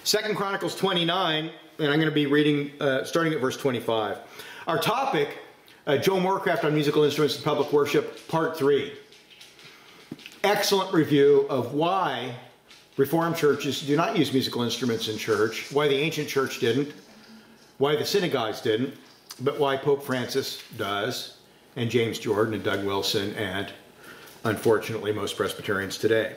2 Chronicles 29, and I'm going to be reading starting at verse 25. Our topic, Joe Morecraft on musical instruments in public worship, part 3. Excellent review of why Reformed churches do not use musical instruments in church, why the ancient church didn't, why the synagogues didn't, but why Pope Francis does, and James Jordan and Doug Wilson, and unfortunately most Presbyterians today.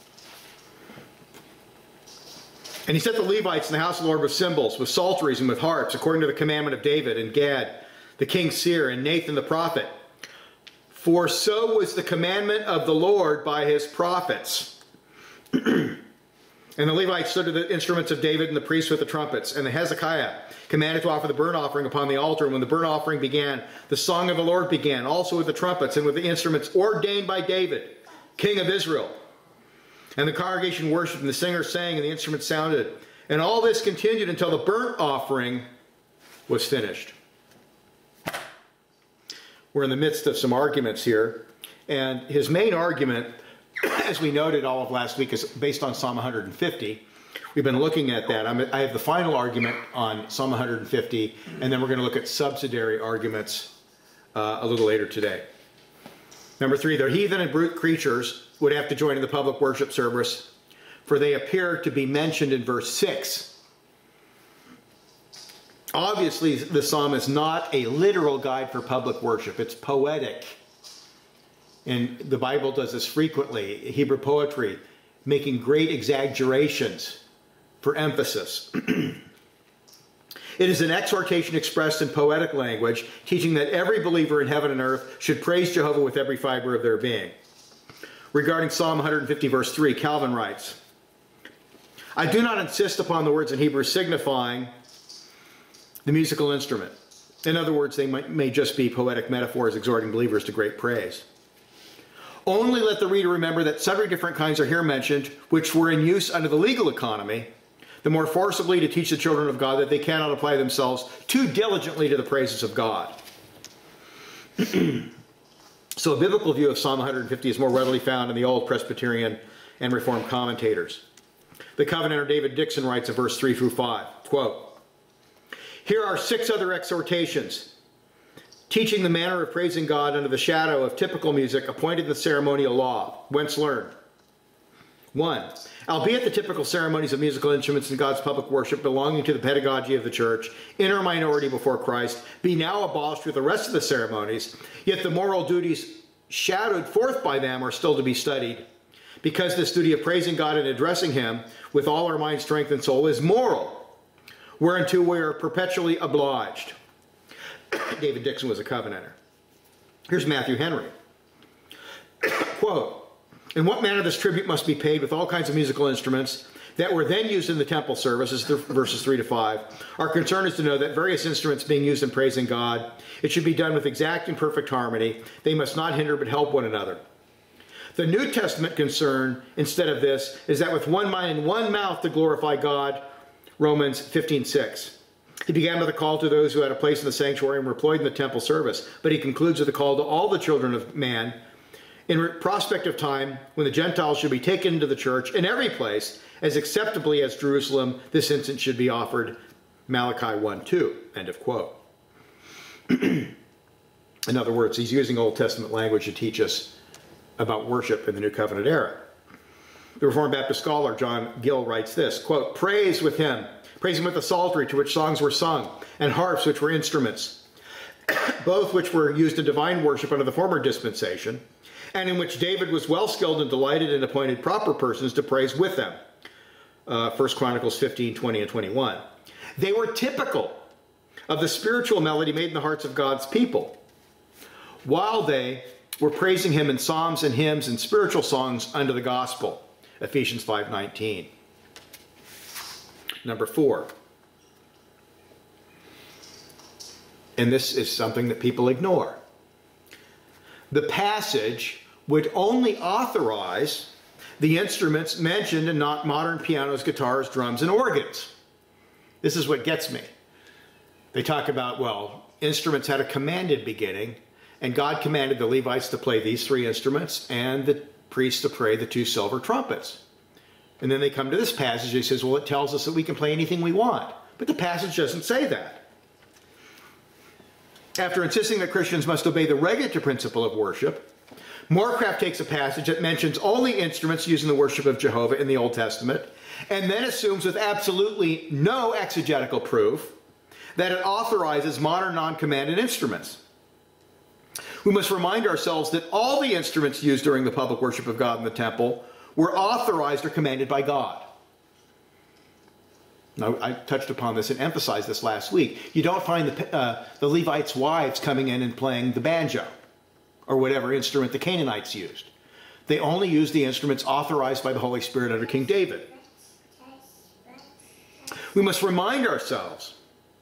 And he set the Levites in the house of the Lord with cymbals, with psalteries, and with harps, according to the commandment of David and Gad, the king's seer, and Nathan the prophet. For so was the commandment of the Lord by his prophets. And the Levites stood to the instruments of David and the priests with the trumpets. And the Hezekiah commanded to offer the burnt offering upon the altar. And when the burnt offering began, the song of the Lord began, also with the trumpets and with the instruments ordained by David, king of Israel. And the congregation worshipped, and the singers sang, and the instruments sounded. And all this continued until the burnt offering was finished. We're in the midst of some arguments here. And his main argument, as we noted all of last week, is based on Psalm 150. We've been looking at that. I have the final argument on Psalm 150, and then we're going to look at subsidiary arguments a little later today. Number 3, the heathen and brute creatures would have to join in the public worship service, for they appear to be mentioned in verse 6. Obviously, the psalm is not a literal guide for public worship. It's poetic. And the Bible does this frequently, Hebrew poetry, making great exaggerations for emphasis. It is an exhortation expressed in poetic language, teaching that every believer in heaven and earth should praise Jehovah with every fiber of their being. Regarding Psalm 150, verse 3, Calvin writes, I do not insist upon the words in Hebrew signifying the musical instrument. In other words, they may just be poetic metaphors exhorting believers to great praise. Only let the reader remember that several different kinds are here mentioned, which were in use under the legal economy, the more forcibly to teach the children of God that they cannot apply themselves too diligently to the praises of God. So a biblical view of Psalm 150 is more readily found in the Old Presbyterian and Reformed commentators. The Covenanter David Dixon writes in verse 3 through 5, quote, here are 6 other exhortations, teaching the manner of praising God under the shadow of typical music appointed in the ceremonial law, whence learned. 1. Albeit the typical ceremonies of musical instruments in God's public worship belonging to the pedagogy of the church, in our minority before Christ, be now abolished with the rest of the ceremonies, yet the moral duties shadowed forth by them are still to be studied, because this duty of praising God and addressing him with all our mind, strength, and soul is moral, whereunto we are perpetually obliged. David Dixon was a Covenanter. Here's Matthew Henry. Quote, in what manner this tribute must be paid with all kinds of musical instruments that were then used in the temple services, verses 3 to 5. Our concern is to know that various instruments being used in praising God, it should be done with exact and perfect harmony. They must not hinder but help one another. The New Testament concern, instead of this, is that with one mind and one mouth to glorify God, Romans 15:6. He began with a call to those who had a place in the sanctuary and were employed in the temple service, but he concludes with a call to all the children of man in prospect of time when the Gentiles should be taken into the church in every place as acceptably as Jerusalem. This incense should be offered. Malachi 1:2. End of quote. In other words, he's using Old Testament language to teach us about worship in the New Covenant era. The Reformed Baptist scholar John Gill writes this, quote, praise with him, praise him with the psaltery to which songs were sung, and harps which were instruments, both which were used in divine worship under the former dispensation, and in which David was well skilled and delighted and appointed proper persons to praise with them. 1 Chronicles 15, 20, and 21. They were typical of the spiritual melody made in the hearts of God's people, while they were praising him in psalms and hymns and spiritual songs under the gospel. Ephesians 5:19. Number 4. And this is something that people ignore. The passage would only authorize the instruments mentioned and not modern pianos, guitars, drums, and organs. This is what gets me. They talk about, well, instruments had a commanded beginning, and God commanded the Levites to play these 3 instruments and the priests to play the 2 silver trumpets. And then they come to this passage, he says, well, it tells us that we can play anything we want. But the passage doesn't say that. After insisting that Christians must obey the Regulative Principle of worship, Morecraft takes a passage that mentions only instruments used in the worship of Jehovah in the Old Testament, and then assumes with absolutely no exegetical proof that it authorizes modern non-commanded instruments. We must remind ourselves that all the instruments used during the public worship of God in the temple were authorized or commanded by God. Now, I touched upon this and emphasized this last week. You don't find the Levites' wives coming in and playing the banjo or whatever instrument the Canaanites used. They only used the instruments authorized by the Holy Spirit under King David. We must remind ourselves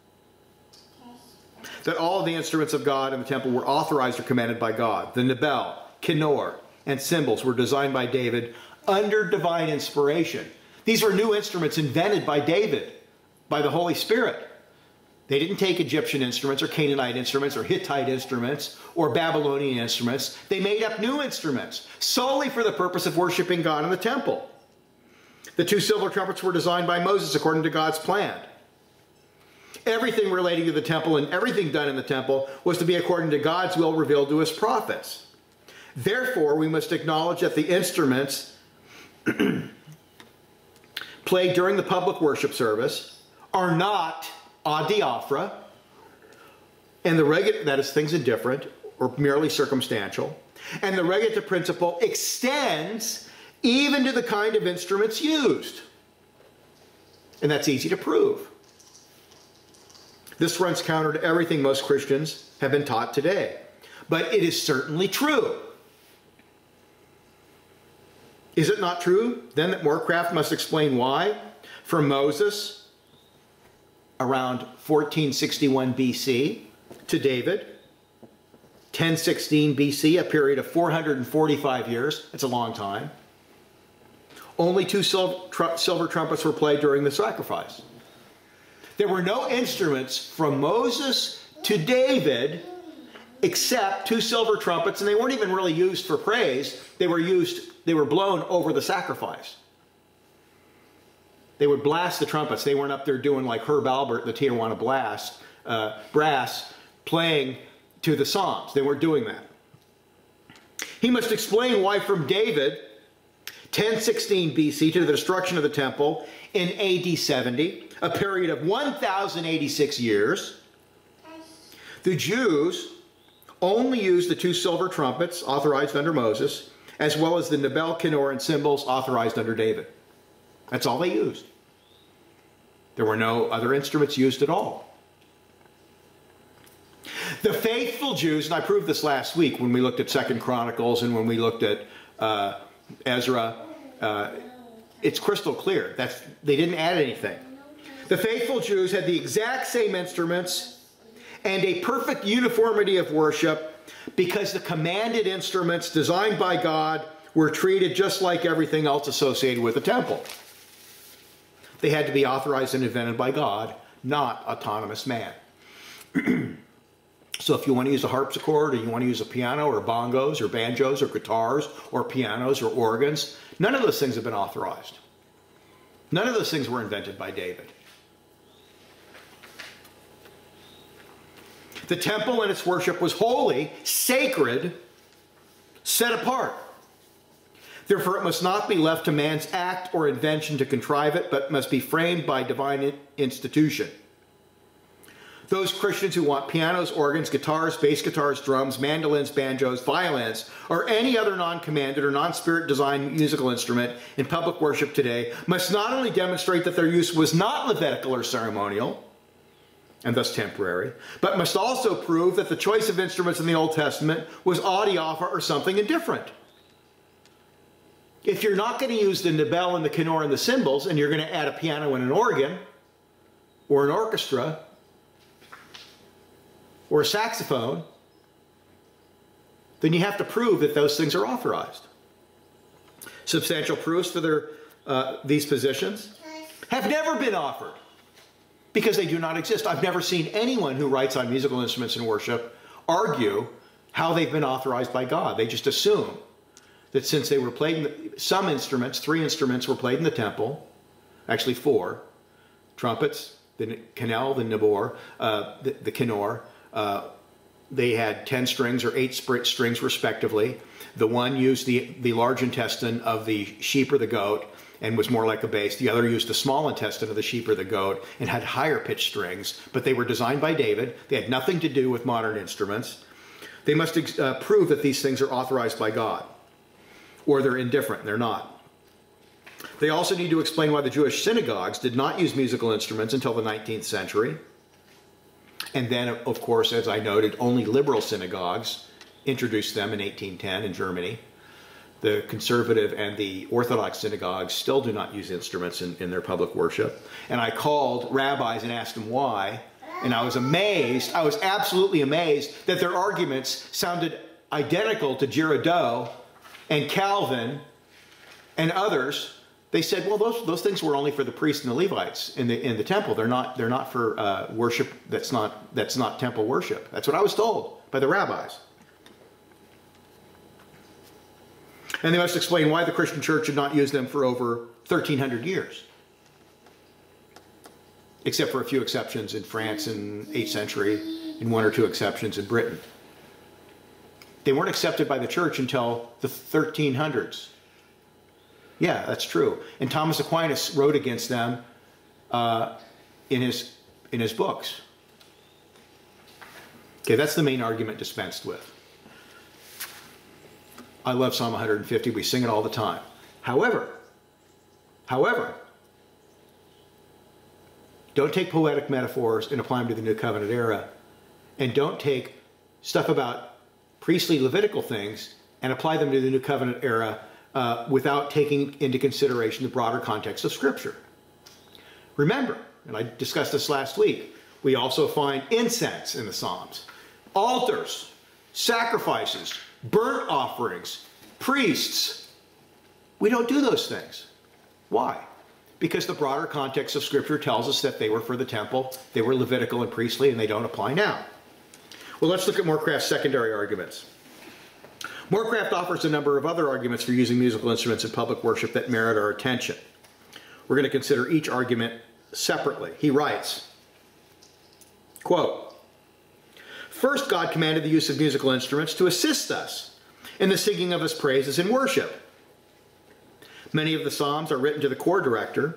that all of the instruments of God in the temple were authorized or commanded by God. The Nebel, Kinnor, and cymbals were designed by David under divine inspiration. These were new instruments invented by David, by the Holy Spirit. They didn't take Egyptian instruments or Canaanite instruments or Hittite instruments or Babylonian instruments. They made up new instruments solely for the purpose of worshiping God in the temple. The 2 silver trumpets were designed by Moses according to God's plan. Everything relating to the temple and everything done in the temple was to be according to God's will revealed to his prophets. Therefore, we must acknowledge that the instruments played during the public worship service are not adiaphora, and that is things indifferent or merely circumstantial, and the regulative principle extends even to the kind of instruments used. And that's easy to prove. This runs counter to everything most Christians have been taught today. But it is certainly true. Is it not true, then, that Morecraft must explain why, from Moses, around 1461 BC, to David, 1016 BC, a period of 445 years, that's a long time, only 2 silver trumpets were played during the sacrifice? There were no instruments from Moses to David except 2 silver trumpets, and they weren't even really used for praise. They were blown over the sacrifice. They would blast the trumpets. They weren't up there doing like Herb Albert, the Tijuana brass, playing to the Psalms. They weren't doing that. He must explain why from David, 1016 BC, to the destruction of the temple in AD 70, a period of 1,086 years, the Jews only used the 2 silver trumpets authorized under Moses, as well as the Nebel, Kinnor, and cymbals authorized under David. That's all they used. There were no other instruments used at all. The faithful Jews, and I proved this last week when we looked at 2 Chronicles and when we looked at Ezra, it's crystal clear. They didn't add anything. The faithful Jews had the exact same instruments and a perfect uniformity of worship because the commanded instruments designed by God were treated just like everything else associated with the temple. They had to be authorized and invented by God, not autonomous man. So if you want to use a harpsichord, or you want to use a piano, or bongos, or banjos, or guitars, or pianos, or organs, none of those things have been authorized. None of those things were invented by David. The temple and its worship was holy, sacred, set apart. Therefore, it must not be left to man's act or invention to contrive it, but must be framed by divine institution. Those Christians who want pianos, organs, guitars, bass guitars, drums, mandolins, banjos, violins, or any other non-commanded or non-spirit designed musical instrument in public worship today must not only demonstrate that their use was not Levitical or ceremonial, and thus temporary, but must also prove that the choice of instruments in the Old Testament was adiaphora or something indifferent. If you're not going to use the Nebel and the Kinnor and the cymbals, and you're going to add a piano and an organ, or an orchestra, or a saxophone, then you have to prove that those things are authorized. Substantial proofs for these positions have never been offered because they do not exist. I've never seen anyone who writes on musical instruments in worship argue how they've been authorized by God. They just assume that since they were played in some instruments, 3 instruments were played in the temple, actually 4, trumpets, the canal, the nabor, the kinnor, they had 10 strings or 8 strings respectively. The one used the large intestine of the sheep or the goat and was more like a bass. The other used the small intestine of the sheep or the goat and had higher pitched strings, but they were designed by David. They had nothing to do with modern instruments. They must prove that these things are authorized by God, or they're indifferent. They're not. They also need to explain why the Jewish synagogues did not use musical instruments until the 19th century. And then, of course, as I noted, only liberal synagogues introduced them in 1810 in Germany. The conservative and the Orthodox synagogues still do not use instruments in their public worship. And I called rabbis and asked them why, and I was amazed, I was absolutely amazed that their arguments sounded identical to Girardeau and Calvin and others. They said, well, those things were only for the priests and the Levites in the temple. They're not for worship that's not temple worship. That's what I was told by the rabbis. And they must explain why the Christian church had not used them for over 1,300 years. Except for a few exceptions in France in the 8th century and 1 or 2 exceptions in Britain. They weren't accepted by the church until the 1300s. Yeah, that's true. And Thomas Aquinas wrote against them in his books. Okay, that's the main argument dispensed with. I love Psalm 150. We sing it all the time. However, don't take poetic metaphors and apply them to the New Covenant era. And don't take stuff about priestly Levitical things and apply them to the New Covenant era without taking into consideration the broader context of Scripture. Remember, and I discussed this last week, we also find incense in the Psalms, altars, sacrifices, burnt offerings, priests. We don't do those things. Why? Because the broader context of Scripture tells us that they were for the temple, they were Levitical and priestly, and they don't apply now. Well, let's look at Morecraft's secondary arguments. Morecraft offers a number of other arguments for using musical instruments in public worship that merit our attention. We're going to consider each argument separately. He writes, quote, "First, God commanded the use of musical instruments to assist us in the singing of His praises in worship. Many of the psalms are written to the choir director,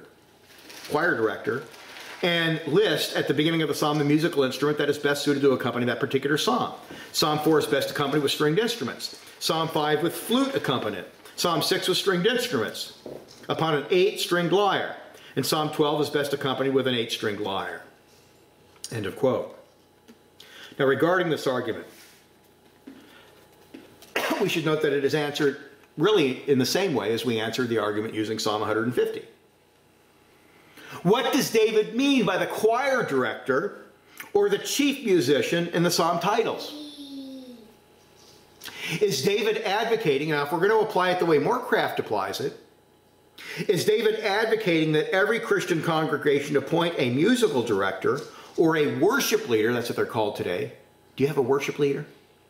and list at the beginning of the psalm the musical instrument that is best suited to accompany that particular psalm. Psalm 4 is best accompanied with stringed instruments. Psalm 5 with flute accompaniment. Psalm 6 with stringed instruments upon an 8-stringed lyre. And Psalm 12 is best accompanied with an 8-stringed lyre." End of quote. Now, regarding this argument, we should note that it is answered really in the same way as we answered the argument using Psalm 150. What does David mean by the choir director or the chief musician in the psalm titles? Is David advocating, now if we're going to apply it the way Morecraft applies it, is David advocating that every Christian congregation appoint a musical director or a worship leader, that's what they're called today? Do you have a worship leader?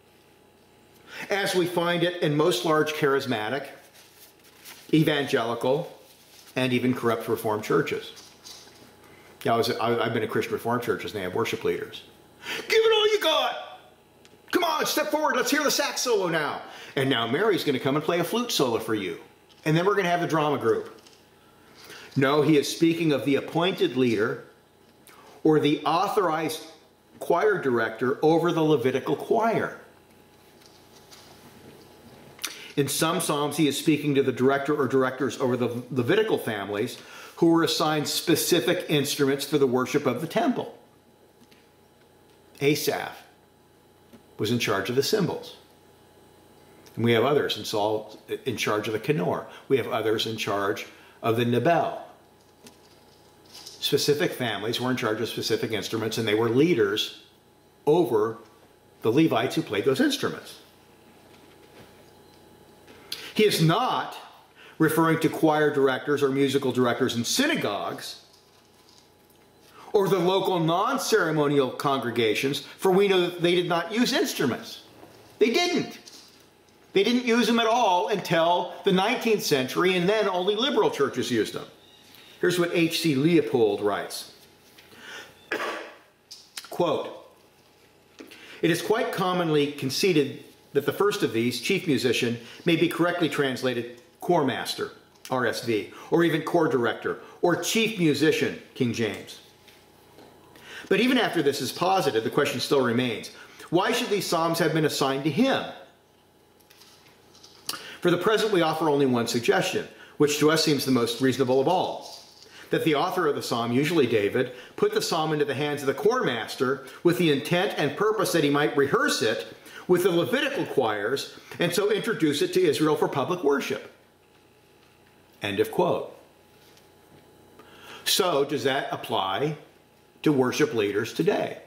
As we find it in most large charismatic, evangelical, and even corrupt Reformed churches. Yeah, I've been in Christian Reformed churches and they have worship leaders. Give it all you got! Come on, step forward, let's hear the sax solo now. And now Mary's going to come and play a flute solo for you. And then we're going to have the drama group. No, he is speaking of the appointed leader or the authorized choir director over the Levitical choir. In some psalms, he is speaking to the director or directors over the Levitical families who were assigned specific instruments for the worship of the temple. Asaph was in charge of the cymbals. And we have others in charge of the kinnor. We have others in charge of the nebel. Specific families were in charge of specific instruments, and they were leaders over the Levites who played those instruments. He is not referring to choir directors or musical directors in synagogues or the local non-ceremonial congregations, for we know that they did not use instruments. They didn't. They didn't use them at all until the 19th century, and then only liberal churches used them. Here's what H.C. Leopold writes. Quote, "It is quite commonly conceded that the first of these, chief musician, may be correctly translated choir master, RSV, or even choir director, or chief musician, King James. But even after this is posited, the question still remains, why should these psalms have been assigned to him? For the present, we offer only one suggestion, which to us seems the most reasonable of all, that the author of the psalm, usually David, put the psalm into the hands of the choir master with the intent and purpose that he might rehearse it with the Levitical choirs and so introduce it to Israel for public worship." End of quote. So, does that apply to worship leaders today?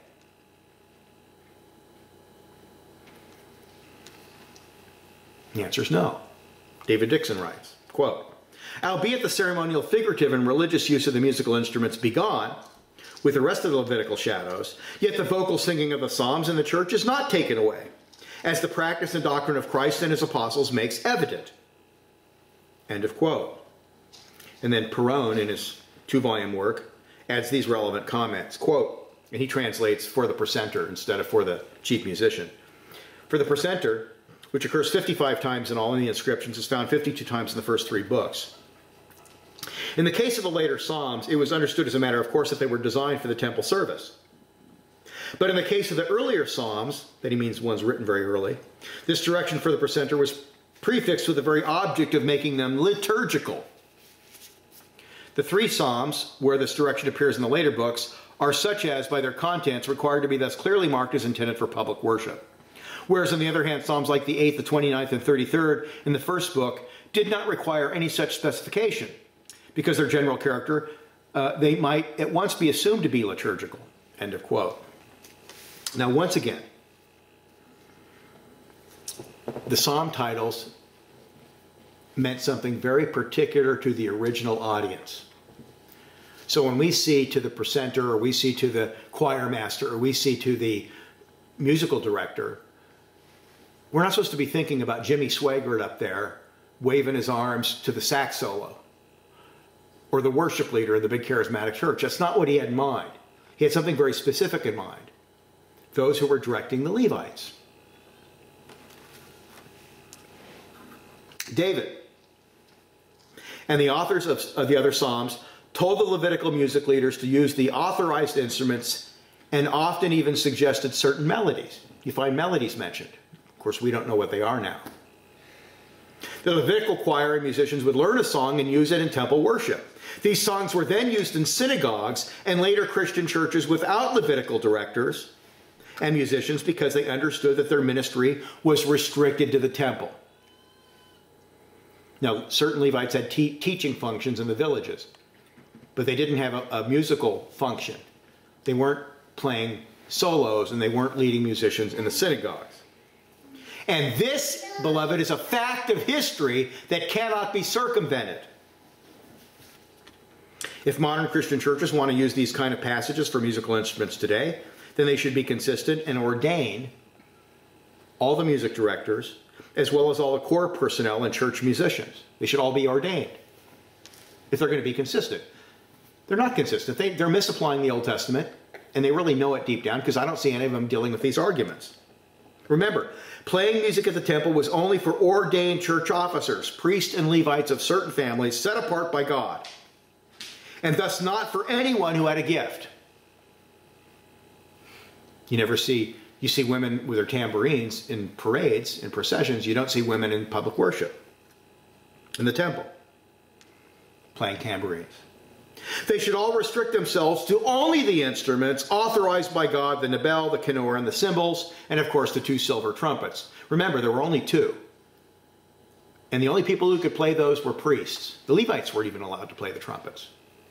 The answer is no. David Dixon writes, quote, "Albeit the ceremonial, figurative, and religious use of the musical instruments be gone, with the rest of the Levitical shadows, yet the vocal singing of the psalms in the church is not taken away, as the practice and doctrine of Christ and his apostles makes evident." End of quote. And then Perron, in his 2-volume work, adds these relevant comments, quote, and he translates "for the precentor" instead of "for the chief musician." "For the precentor, which occurs 55 times in all in the inscriptions, is found 52 times in the first 3 books. In the case of the later Psalms, it was understood as a matter of course that they were designed for the temple service. But in the case of the earlier Psalms, that he means ones written very early, this direction for the precentor was prefixed with the very object of making them liturgical. The 3 Psalms, where this direction appears in the later books, are such as, by their contents, required to be thus clearly marked as intended for public worship. Whereas, on the other hand, Psalms like the 8th, the 29th, and 33rd in the first book did not require any such specification, because their general character, they might at once be assumed to be liturgical. End of quote. Now, once again, the psalm titles meant something very particular to the original audience. So when we see to the precentor, or we see to the choir master, or we see to the musical director, we're not supposed to be thinking about Jimmy Swaggart up there waving his arms to the sax solo, or the worship leader in the big charismatic church. That's not what he had in mind. He had something very specific in mind. Those who were directing the Levites. David and the authors of the other Psalms told the Levitical music leaders to use the authorized instruments and often even suggested certain melodies. You find melodies mentioned. Of course, we don't know what they are now. The Levitical choir and musicians would learn a song and use it in temple worship. These songs were then used in synagogues and later Christian churches without Levitical directors and musicians because they understood that their ministry was restricted to the temple. Now, certain Levites had teaching functions in the villages, but they didn't have a musical function. They weren't playing solos and they weren't leading musicians in the synagogues. And this, beloved, is a fact of history that cannot be circumvented. If modern Christian churches want to use these kind of passages for musical instruments today, then they should be consistent and ordain all the music directors as well as all the choir personnel and church musicians. They should all be ordained if they're going to be consistent. They're not consistent. They're misapplying the Old Testament, and they really know it deep down because I don't see any of them dealing with these arguments. Remember, playing music at the temple was only for ordained church officers, priests and Levites of certain families set apart by God, and thus not for anyone who had a gift. You see women with their tambourines in parades, in processions. You don't see women in public worship, in the temple, playing tambourines. They should all restrict themselves to only the instruments authorized by God, the nebel, the kinnor, and the cymbals, and of course the 2 silver trumpets. Remember, there were only 2. And the only people who could play those were priests. The Levites weren't even allowed to play the trumpets.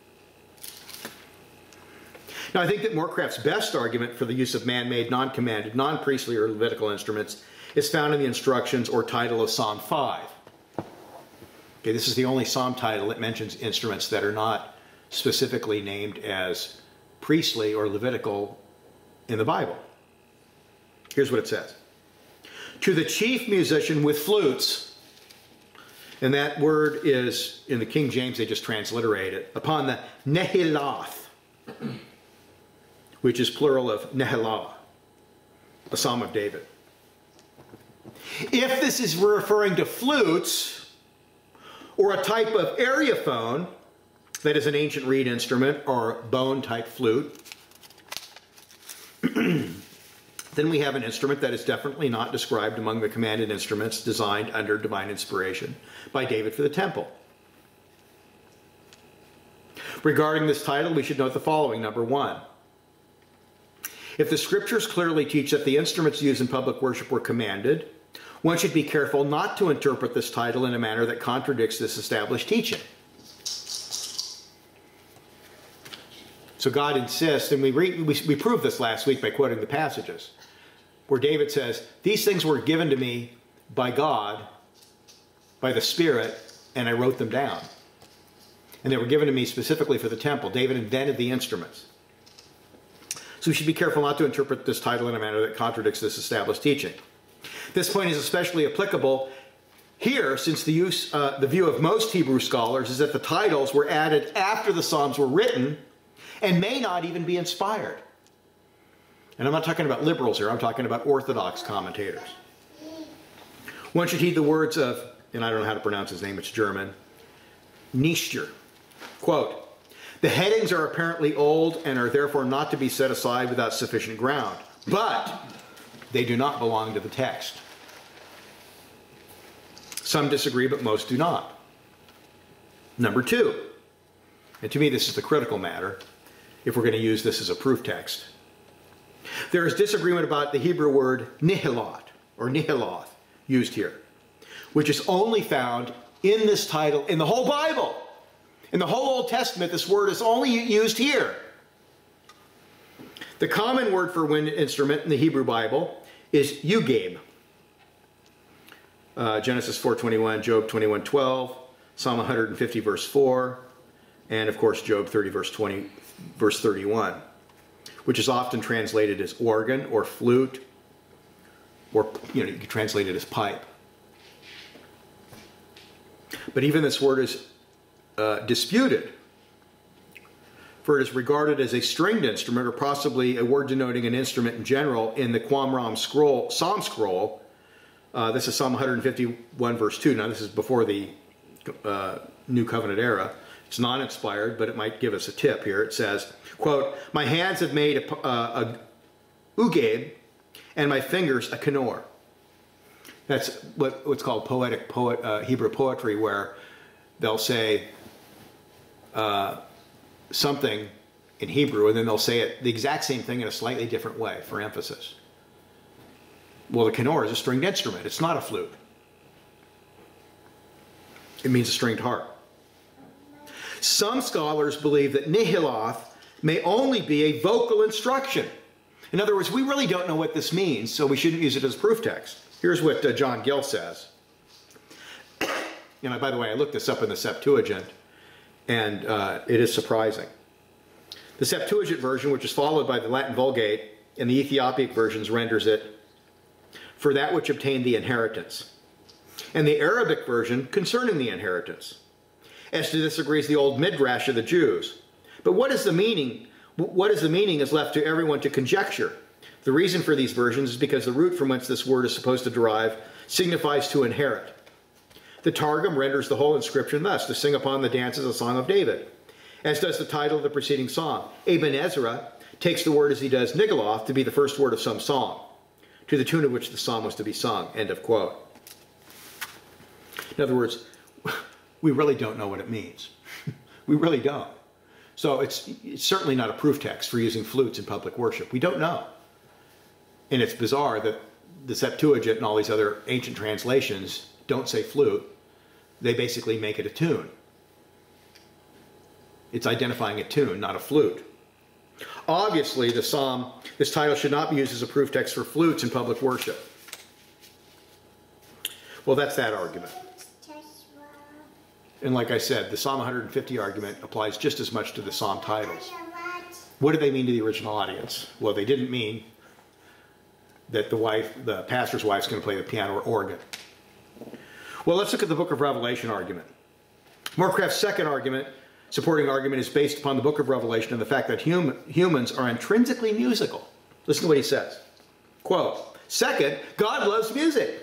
Now, I think that Moorcraft's best argument for the use of man-made, non-commanded, non-priestly or Levitical instruments is found in the instructions or title of Psalm 5. Okay, this is the only psalm title that mentions instruments that are not specifically named as priestly or Levitical in the Bible. Here's what it says. To the chief musician with flutes. And that word is, in the King James, they just transliterate it. Upon the Nehilath, which is plural of Nehilah, a psalm of David. If this is referring to flutes, or a type of aeriophone, that is an ancient reed instrument, or bone-type flute, then we have an instrument that is definitely not described among the commanded instruments designed under divine inspiration by David for the temple. Regarding this title, we should note the following. Number one, if the scriptures clearly teach that the instruments used in public worship were commanded, one should be careful not to interpret this title in a manner that contradicts this established teaching. So God insists, and we proved this last week by quoting the passages, where David says, these things were given to me by God, by the Spirit, and I wrote them down. And they were given to me specifically for the temple. David invented the instruments. So we should be careful not to interpret this title in a manner that contradicts this established teaching. This point is especially applicable here, since the view of most Hebrew scholars is that the titles were added after the Psalms were written and may not even be inspired. And I'm not talking about liberals here, I'm talking about Orthodox commentators. One should heed the words of, and I don't know how to pronounce his name, it's German, Nietzsche. Quote, the headings are apparently old and are therefore not to be set aside without sufficient ground, but they do not belong to the text. Some disagree, but most do not. Number two, and to me this is the critical matter, if we're going to use this as a proof text. There is disagreement about the Hebrew word nihilot, or nihiloth, used here, which is only found in this title in the whole Bible. In the whole Old Testament, this word is only used here. The common word for wind instrument in the Hebrew Bible is yugab. Genesis 4:21, Job 21:12, Psalm 150 verse 4, and of course Job 30 verse 31, which is often translated as organ or flute, or you can translate it as pipe. But even this word is disputed, for it is regarded as a stringed instrument, or possibly a word denoting an instrument in general in the Qumran scroll, Psalm scroll. This is Psalm 151 verse 2. Now this is before the New Covenant era. It's non-inspired, but it might give us a tip here. It says, quote, my hands have made a ugab, and my fingers a kenor. That's what's called Hebrew poetry, where they'll say something in Hebrew, and then they'll say it the exact same thing in a slightly different way for emphasis. Well, the kenor is a stringed instrument. It's not a flute. It means a stringed harp. Some scholars believe that nihiloth may only be a vocal instruction. In other words, we really don't know what this means, so we shouldn't use it as proof text. Here's what John Gill says. And by the way, I looked this up in the Septuagint, and it is surprising. The Septuagint version, which is followed by the Latin Vulgate, and the Ethiopic versions renders it, for that which obtained the inheritance. And the Arabic version, concerning the inheritance. As to this agrees the old Midrash of the Jews. But what is the meaning? What is the meaning is left to everyone to conjecture. The reason for these versions is because the root from whence this word is supposed to derive signifies to inherit. The Targum renders the whole inscription thus, to sing upon the dances a song of David, as does the title of the preceding song. Ibn Ezra takes the word as he does Nigaloth to be the first word of some song, to the tune of which the psalm was to be sung. End of quote. In other words, we really don't know what it means. We really don't. So it's certainly not a proof text for using flutes in public worship. We don't know. And it's bizarre that the Septuagint and all these other ancient translations don't say flute. They basically make it a tune. It's identifying a tune, not a flute. Obviously, this title should not be used as a proof text for flutes in public worship. Well, that's that argument. And like I said, the Psalm 150 argument applies just as much to the psalm titles. What did they mean to the original audience? Well, they didn't mean that the pastor's wife's going to play the piano or organ. Well, let's look at the Book of Revelation argument. Morecraft's second supporting argument is based upon the Book of Revelation and the fact that humans are intrinsically musical. Listen to what he says. Quote, second, God loves music.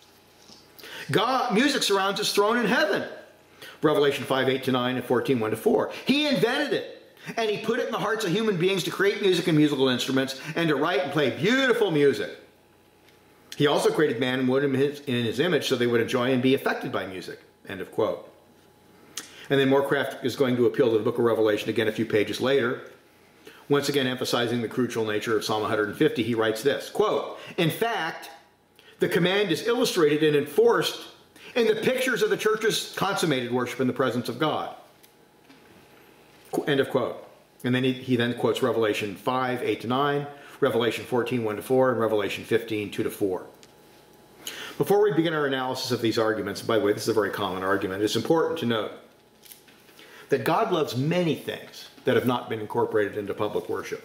Music surrounds his throne in heaven. Revelation 5:8-9 and 14:1-4. He invented it, and he put it in the hearts of human beings to create music and musical instruments and to write and play beautiful music. He also created man and woman in his image so they would enjoy and be affected by music. End of quote. And then Morecraft is going to appeal to the Book of Revelation again a few pages later. Once again emphasizing the crucial nature of Psalm 150, he writes this, quote, in fact, the command is illustrated and enforced in the pictures of the church's consummated worship in the presence of God. End of quote. And then he then quotes Revelation 5:8-9, Revelation 14:1-4, and Revelation 15:2-4. Before we begin our analysis of these arguments, and by the way, this is a very common argument, it's important to note that God loves many things that have not been incorporated into public worship.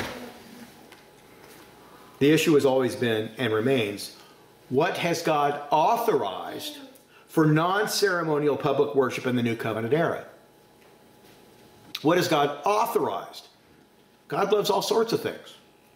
The issue has always been and remains, what has God authorized for non-ceremonial public worship in the New Covenant era? What has God authorized? God loves all sorts of things.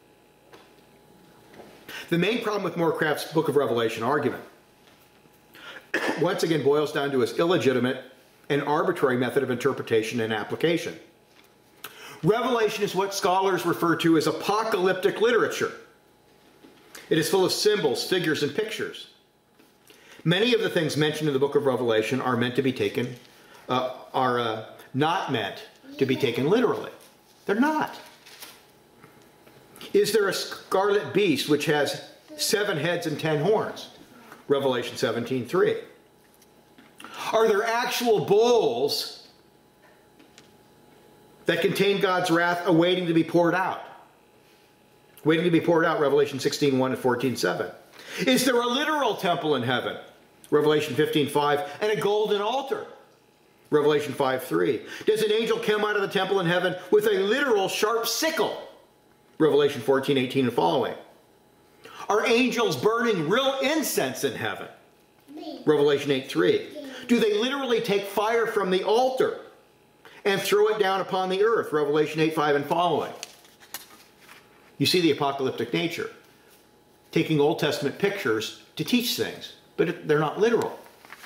The main problem with Morecraft's Book of Revelation argument, once again, boils down to his illegitimate and arbitrary method of interpretation and application. Revelation is what scholars refer to as apocalyptic literature. It is full of symbols, figures, and pictures. Many of the things mentioned in the Book of Revelation are meant to be taken, not meant to be taken literally. They're not. Is there a scarlet beast which has 7 heads and 10 horns? Revelation 17:3. Are there actual bowls that contain God's wrath awaiting to be poured out? Waiting to be poured out, Revelation 16:1 and 14:7. Is there a literal temple in heaven? Revelation 15:5, and a golden altar? Revelation 5:3. Does an angel come out of the temple in heaven with a literal sharp sickle? Revelation 14:18 and following. Are angels burning real incense in heaven? Revelation 8:3. Do they literally take fire from the altar and throw it down upon the earth? Revelation 8:5 and following. You see the apocalyptic nature. Taking Old Testament pictures to teach things, but they're not literal.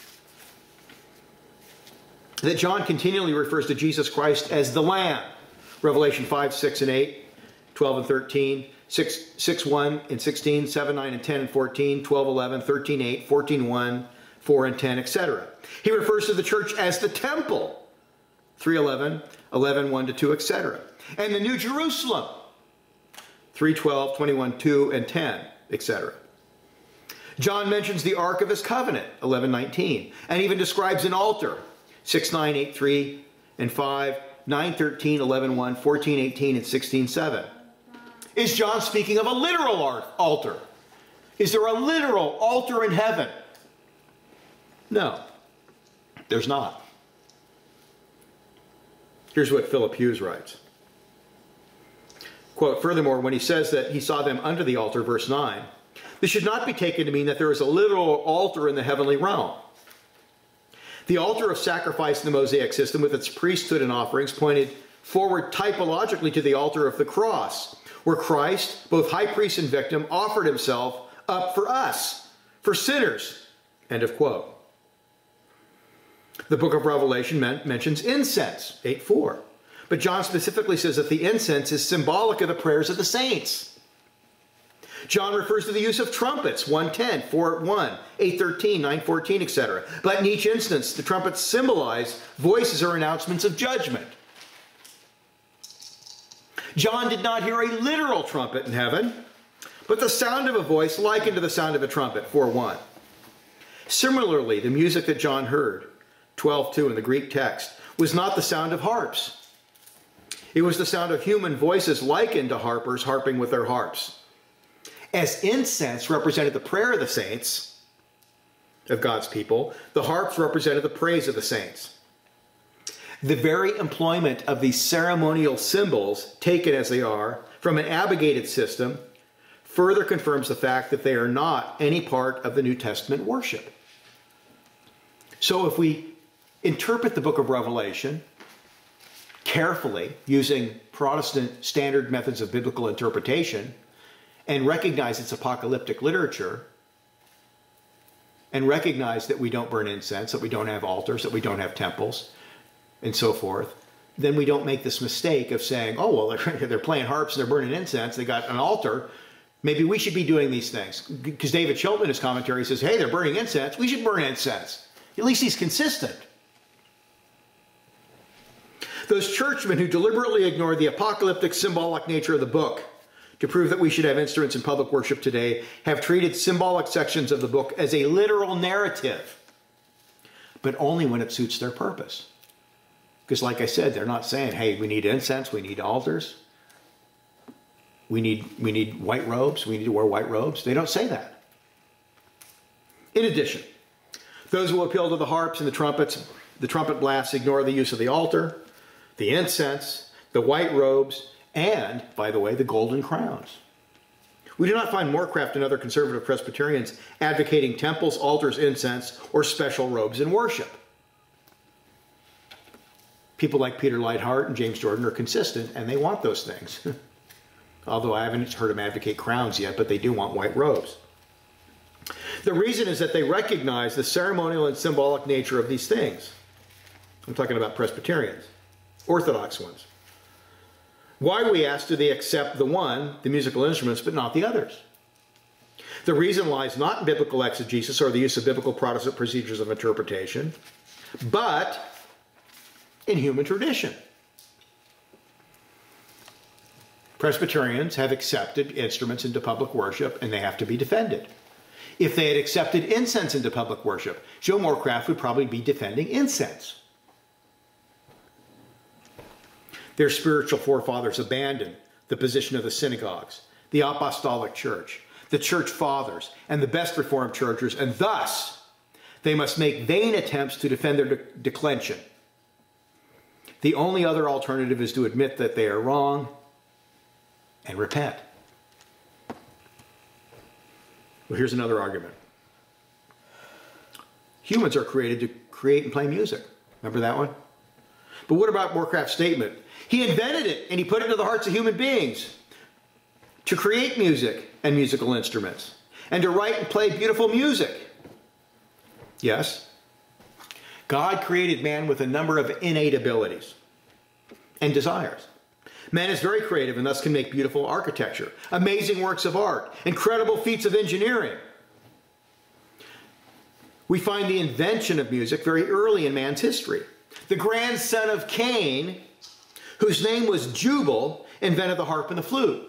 That John continually refers to Jesus Christ as the Lamb. Revelation 5:6 and 8, 12 and 13, 6:1 and 16, 7:9 and 10 and 14, 12:11, 13:8, 14:1, 4 and 10, etc. He refers to the church as the temple. 3:11, 11:1-2, etc. And the New Jerusalem. 3:12, 21:2 and 10, etc. John mentions the Ark of his covenant, 11:19, and even describes an altar, 6:9, 8:3 and 5, 9:13, 11:1, 14:18 and 16:7. Is John speaking of a literal altar? Is there a literal altar in heaven? No, there's not. Here's what Philip Hughes writes. Quote, furthermore, when he says that he saw them under the altar, verse 9, this should not be taken to mean that there is a literal altar in the heavenly realm. The altar of sacrifice in the Mosaic system with its priesthood and offerings pointed forward typologically to the altar of the cross, where Christ, both high priest and victim, offered himself up for us, for sinners. End of quote. The book of Revelation mentions incense, 8:4. But John specifically says that the incense is symbolic of the prayers of the saints. John refers to the use of trumpets, 1:10, 4:1, 8:13, 9:14, etc. But in each instance, the trumpets symbolize voices or announcements of judgment. John did not hear a literal trumpet in heaven, but the sound of a voice likened to the sound of a trumpet, 4:1. Similarly, the music that John heard, 12:2 in the Greek text, was not the sound of harps. It was the sound of human voices likened to harpers harping with their harps. As incense represented the prayer of the saints, of God's people, the harps represented the praise of the saints. The very employment of these ceremonial symbols, taken as they are from an abrogated system, further confirms the fact that they are not any part of the New Testament worship. So if we interpret the book of Revelation carefully using Protestant standard methods of biblical interpretation and recognize its apocalyptic literature and recognize that we don't burn incense, that we don't have altars, that we don't have temples, and so forth, then we don't make this mistake of saying, oh, well, they're playing harps and they're burning incense, they got an altar, maybe we should be doing these things. Because David Chilton in his commentary says, hey, they're burning incense, we should burn incense. At least he's consistent. Those churchmen who deliberately ignore the apocalyptic symbolic nature of the book to prove that we should have instruments in public worship today have treated symbolic sections of the book as a literal narrative, but only when it suits their purpose. Because like I said, they're not saying, hey, we need incense, we need altars, we need white robes, we need to wear white robes. They don't say that. In addition, those who appeal to the harps and the trumpet blasts ignore the use of the altar, the incense, the white robes, and, by the way, the golden crowns. We do not find Moorcraft and other conservative Presbyterians advocating temples, altars, incense, or special robes in worship. People like Peter Leithart and James Jordan are consistent, and they want those things. Although I haven't heard them advocate crowns yet, but they do want white robes. The reason is that they recognize the ceremonial and symbolic nature of these things. I'm talking about Presbyterians, Orthodox ones. Why, we ask, do they accept the one, the musical instruments, but not the others? The reason lies not in biblical exegesis or the use of biblical Protestant procedures of interpretation, but in human tradition. Presbyterians have accepted instruments into public worship, and they have to be defended. If they had accepted incense into public worship, Joe Moorcraft would probably be defending incense. Their spiritual forefathers abandoned the position of the synagogues, the apostolic church, the church fathers, and the best Reformed churches, and thus they must make vain attempts to defend their declension. The only other alternative is to admit that they are wrong and repent. Well, here's another argument. Humans are created to create and play music. Remember that one? But what about Moorcraft's statement? He invented it and he put it into the hearts of human beings to create music and musical instruments and to write and play beautiful music. Yes, God created man with a number of innate abilities and desires. Man is very creative and thus can make beautiful architecture, amazing works of art, incredible feats of engineering. We find the invention of music very early in man's history. The grandson of Cain, whose name was Jubal, invented the harp and the flute.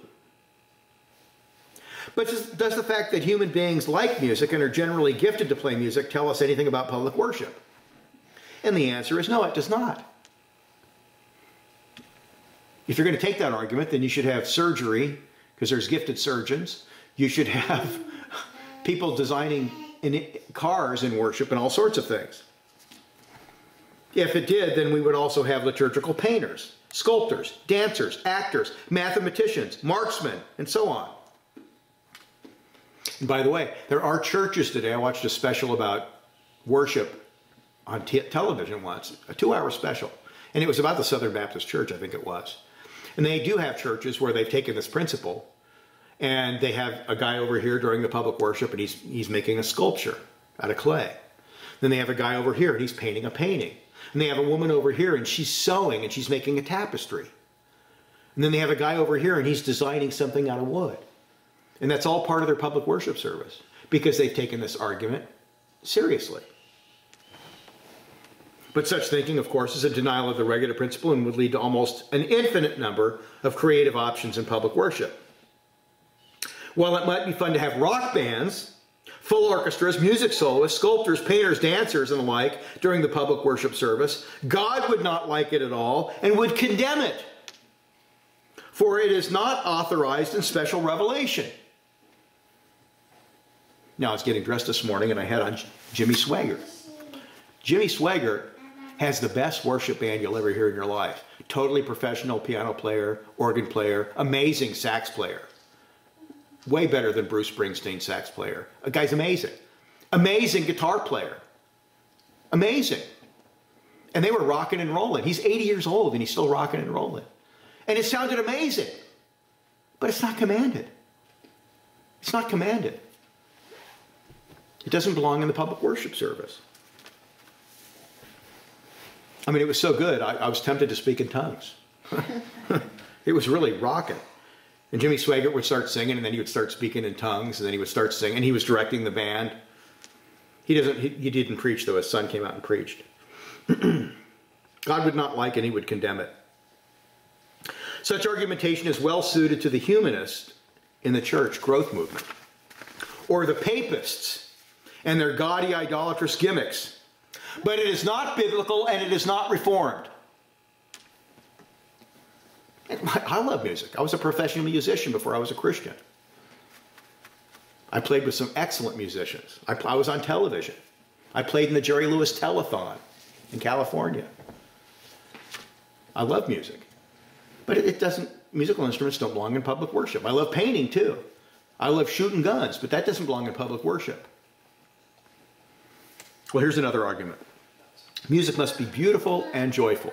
But does the fact that human beings like music and are generally gifted to play music tell us anything about public worship? And the answer is no, it does not. If you're going to take that argument, then you should have surgery, because there's gifted surgeons. You should have people designing cars in worship and all sorts of things. If it did, then we would also have liturgical painters, sculptors, dancers, actors, mathematicians, marksmen, and so on. And by the way, there are churches today. I watched a special about worship on television once, a 2-hour special. And it was about the Southern Baptist Church, I think it was. And they do have churches where they've taken this principle, and they have a guy over here during the public worship, and he's making a sculpture out of clay. Then they have a guy over here, and he's painting a painting. And they have a woman over here, and she's sewing, and she's making a tapestry. And then they have a guy over here, and he's designing something out of wood. And that's all part of their public worship service, because they've taken this argument seriously. But such thinking, of course, is a denial of the regular principle and would lead to almost an infinite number of creative options in public worship. While it might be fun to have rock bands, full orchestras, music soloists, sculptors, painters, dancers, and the like during the public worship service, God would not like it at all and would condemn it. For it is not authorized in special revelation. Now, I was getting dressed this morning and I had on Jimmy Swaggart. Jimmy Swaggart has the best worship band you'll ever hear in your life. Totally professional piano player, organ player, amazing sax player. way better than Bruce Springsteen sax player. A guy's amazing. Amazing guitar player. Amazing. And they were rocking and rolling. He's 80 years old and he's still rocking and rolling. And it sounded amazing. But it's not commanded. It's not commanded. It doesn't belong in the public worship service. I mean, it was so good, I was tempted to speak in tongues. It was really rocking. And Jimmy Swaggart would start singing, and then he would start speaking in tongues, and then he would start singing, and he was directing the band. He didn't preach, though. His son came out and preached. God would not like it, and he would condemn it. Such argumentation is well suited to the humanist in the church growth movement, or the papists and their gaudy idolatrous gimmicks. But it is not biblical and it is not reformed. I love music. I was a professional musician before I was a Christian. I played with some excellent musicians. I was on television. I played in the Jerry Lewis Telethon in California. I love music. But musical instruments don't belong in public worship. I love painting too. I love shooting guns, but that doesn't belong in public worship. Well, here's another argument. Music must be beautiful and joyful.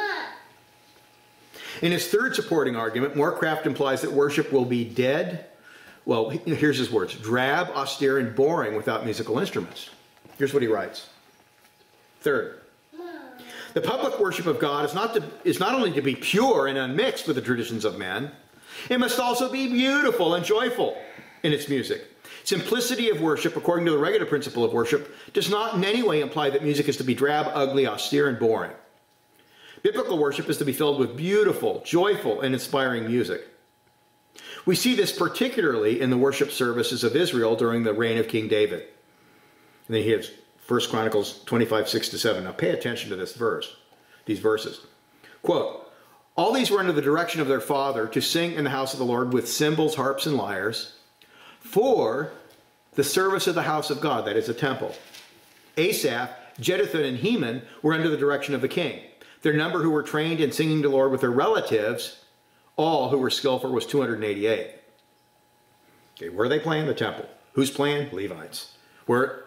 In his third supporting argument, Morecraft implies that worship will be dead. Well, here's his words: drab, austere, and boring without musical instruments. Here's what he writes. Third, the public worship of God is not only to be pure and unmixed with the traditions of men, it must also be beautiful and joyful in its music. Simplicity of worship, according to the regular principle of worship, does not in any way imply that music is to be drab, ugly, austere, and boring. Biblical worship is to be filled with beautiful, joyful, and inspiring music. We see this particularly in the worship services of Israel during the reign of King David. And then he has 1 Chronicles 25, 6-7. Now pay attention to these verses. Quote, all these were under the direction of their father to sing in the house of the Lord with cymbals, harps, and lyres, for the service of the house of God, that is the temple. Asaph, Jeduthun, and Heman were under the direction of the king. Their number who were trained in singing to the Lord with their relatives, all who were skillful, was 288. Okay, where are they playing? The temple. Who's playing? Levites. Where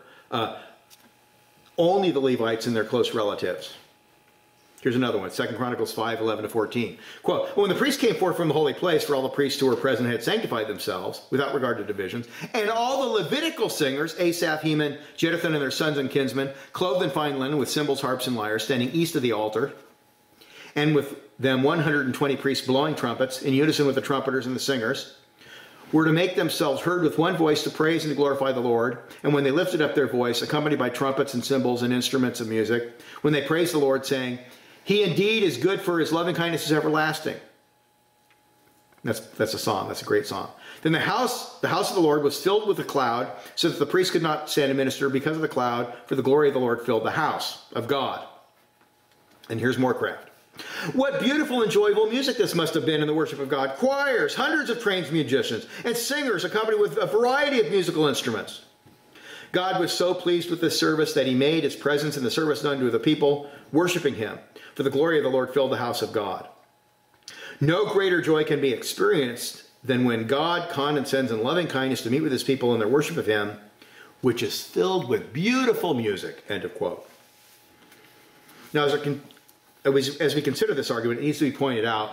only the Levites and their close relatives. Here's another one, 2 Chronicles 5, 11-14. Quote, when the priests came forth from the holy place, for all the priests who were present had sanctified themselves, without regard to divisions, and all the Levitical singers, Asaph, Heman, Jeduthun, and their sons and kinsmen, clothed in fine linen with cymbals, harps, and lyres, standing east of the altar, and with them 120 priests blowing trumpets, in unison with the trumpeters and the singers, were to make themselves heard with one voice to praise and to glorify the Lord. And when they lifted up their voice, accompanied by trumpets and cymbals and instruments of music, when they praised the Lord, saying, he indeed is good, for his loving kindness is everlasting. That's a song. That's a great song. Then the house of the Lord was filled with a cloud, so that the priest could not stand and minister because of the cloud, for the glory of the Lord filled the house of God. And here's Morecraft. What beautiful and joyful music this must have been in the worship of God. Choirs, hundreds of trained musicians, and singers accompanied with a variety of musical instruments. God was so pleased with this service that he made his presence in the service known to the people, worshiping him. For the glory of the Lord filled the house of God. No greater joy can be experienced than when God condescends in loving kindness to meet with his people in their worship of him, which is filled with beautiful music. End of quote. Now, as we consider this argument, it needs to be pointed out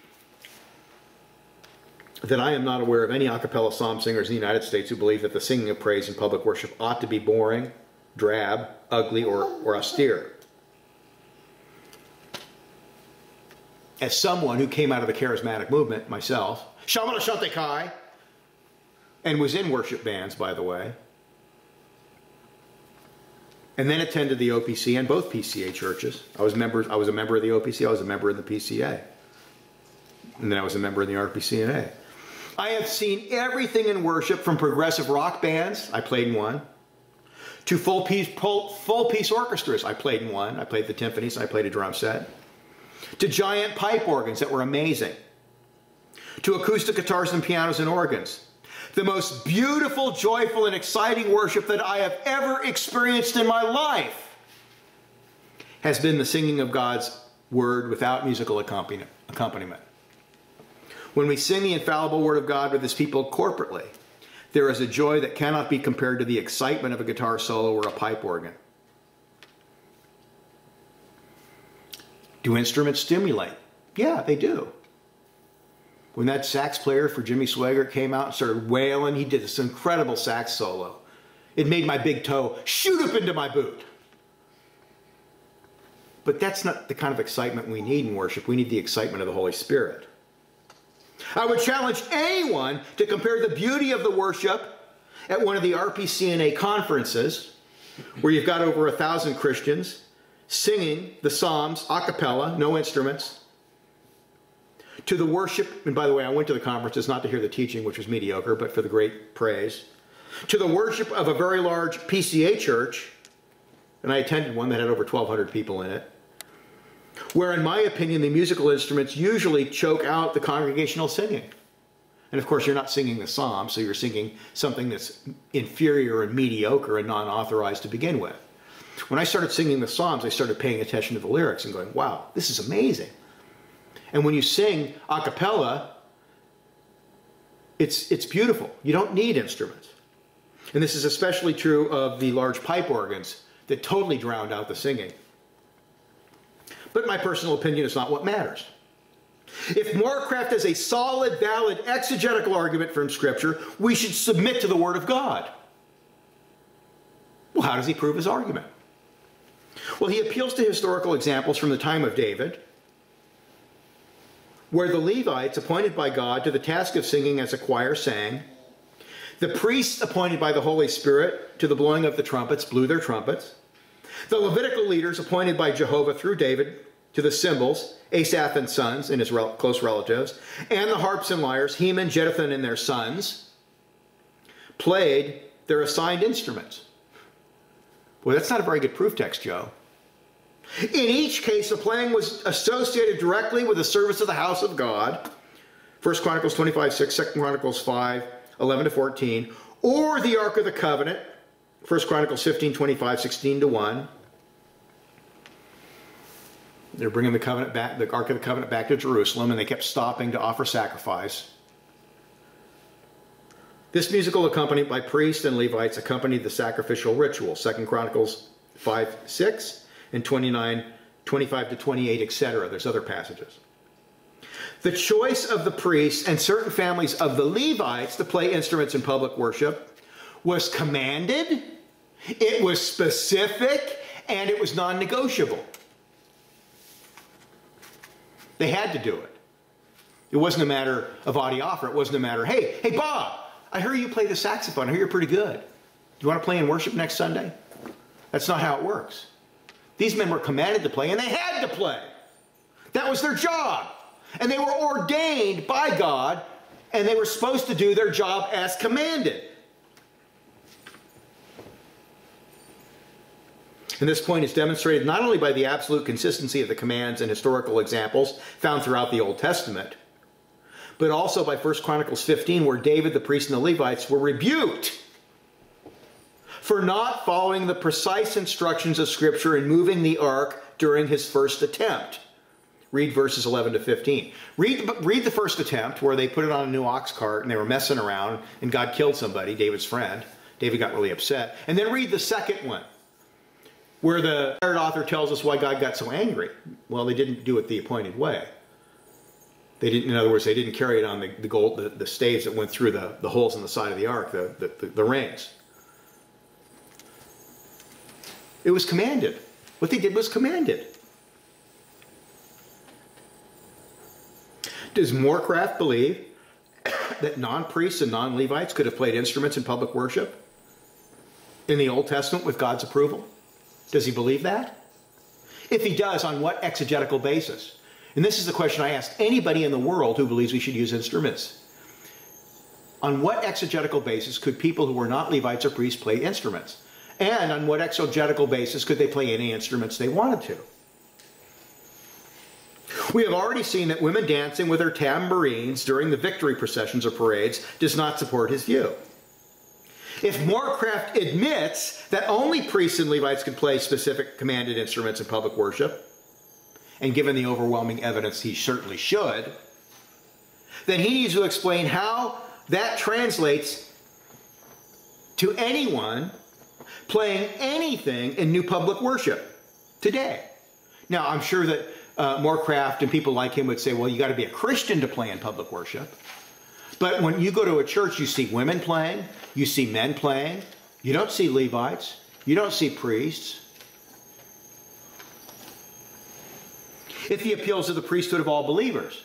that I am not aware of any a cappella psalm singers in the United States who believe that the singing of praise in public worship ought to be boring, drab, ugly, or austere. As someone who came out of the charismatic movement myself, Shamana Shantekai, and was in worship bands, by the way, and then attended the OPC and both PCA churches. I was a member of the OPC, I was a member of the PCA. And then I was a member of the RPCNA. I have seen everything in worship, from progressive rock bands, I played in one, to full piece orchestras. I played in one. I played the timpanis, I played a drum set. To giant pipe organs that were amazing. To acoustic guitars and pianos and organs. The most beautiful, joyful, and exciting worship that I have ever experienced in my life has been the singing of God's word without musical accompaniment. When we sing the infallible Word of God with His people corporately, there is a joy that cannot be compared to the excitement of a guitar solo or a pipe organ. Do instruments stimulate? Yeah, they do. When that sax player for Jimmy Swaggart came out and started wailing, he did this incredible sax solo. It made my big toe shoot up into my boot. But that's not the kind of excitement we need in worship. We need the excitement of the Holy Spirit. I would challenge anyone to compare the beauty of the worship at one of the RPCNA conferences, where you've got over 1,000 Christians singing the Psalms a cappella, no instruments, to the worship, and by the way, I went to the conferences not to hear the teaching, which was mediocre, but for the great praise, to the worship of a very large PCA church, and I attended one that had over 1,200 people in it, where, in my opinion, the musical instruments usually choke out the congregational singing. And of course, you're not singing the Psalms, so you're singing something that's inferior and mediocre and non-authorized to begin with. When I started singing the Psalms, I started paying attention to the lyrics and going, wow, this is amazing. And when you sing a cappella, it's beautiful. You don't need instruments. And this is especially true of the large pipe organs that totally drowned out the singing. But my personal opinion is not what matters. If Morecraft has a solid, valid, exegetical argument from Scripture, we should submit to the Word of God. Well, how does he prove his argument? Well, he appeals to historical examples from the time of David, where the Levites, appointed by God to the task of singing as a choir, sang. The priests, appointed by the Holy Spirit to the blowing of the trumpets, blew their trumpets. The Levitical leaders, appointed by Jehovah through David to the cymbals, Asaph and sons and his close relatives, and the harps and lyres, Heman, Jeduthun, and their sons, played their assigned instruments. Well, that's not a very good proof text, Joe. In each case, the playing was associated directly with the service of the house of God, 1 Chronicles 25:6, 2 Chronicles 5:11-14, or the Ark of the Covenant, 1 Chronicles 15:25, 16-1. They're bringing the covenant back, the Ark of the Covenant back to Jerusalem, and they kept stopping to offer sacrifice. This musical accompaniment by priests and Levites accompanied the sacrificial ritual, 2 Chronicles 5:6 and 25-28, etc. There's other passages. The choice of the priests and certain families of the Levites to play instruments in public worship was commanded, it was specific, and it was non-negotiable. They had to do it. It wasn't a matter of adiaphora. It wasn't a matter, hey Bob, I hear you play the saxophone. I hear you're pretty good. Do you want to play in worship next Sunday? That's not how it works. These men were commanded to play, and they had to play. That was their job. And they were ordained by God, and they were supposed to do their job as commanded. And this point is demonstrated not only by the absolute consistency of the commands and historical examples found throughout the Old Testament, but also by 1 Chronicles 15, where David, the priest, and the Levites were rebuked for not following the precise instructions of Scripture in moving the ark during his first attempt. Read verses 11-15. Read the first attempt where they put it on a new ox cart and they were messing around and God killed somebody, David's friend. David got really upset. And then read the second one, where the author tells us why God got so angry. Well, they didn't do it the appointed way. They didn't, in other words, they didn't carry it on the staves that went through the holes in the side of the ark, the rings. It was commanded. What they did was commanded. Does Morecraft believe that non-priests and non-Levites could have played instruments in public worship in the Old Testament with God's approval? Does he believe that? If he does, on what exegetical basis? And this is the question I ask anybody in the world who believes we should use instruments. On what exegetical basis could people who were not Levites or priests play instruments? And on what exegetical basis could they play any instruments they wanted to? We have already seen that women dancing with their tambourines during the victory processions or parades does not support his view. If Morecraft admits that only priests and Levites could play specific commanded instruments in public worship, and given the overwhelming evidence he certainly should, then he needs to explain how that translates to anyone playing anything in new public worship today. Now, I'm sure that Morecraft and people like him would say, well, you got to be a Christian to play in public worship. But when you go to a church, you see women playing, you see men playing, you don't see Levites, you don't see priests. If he appeals to the priesthood of all believers,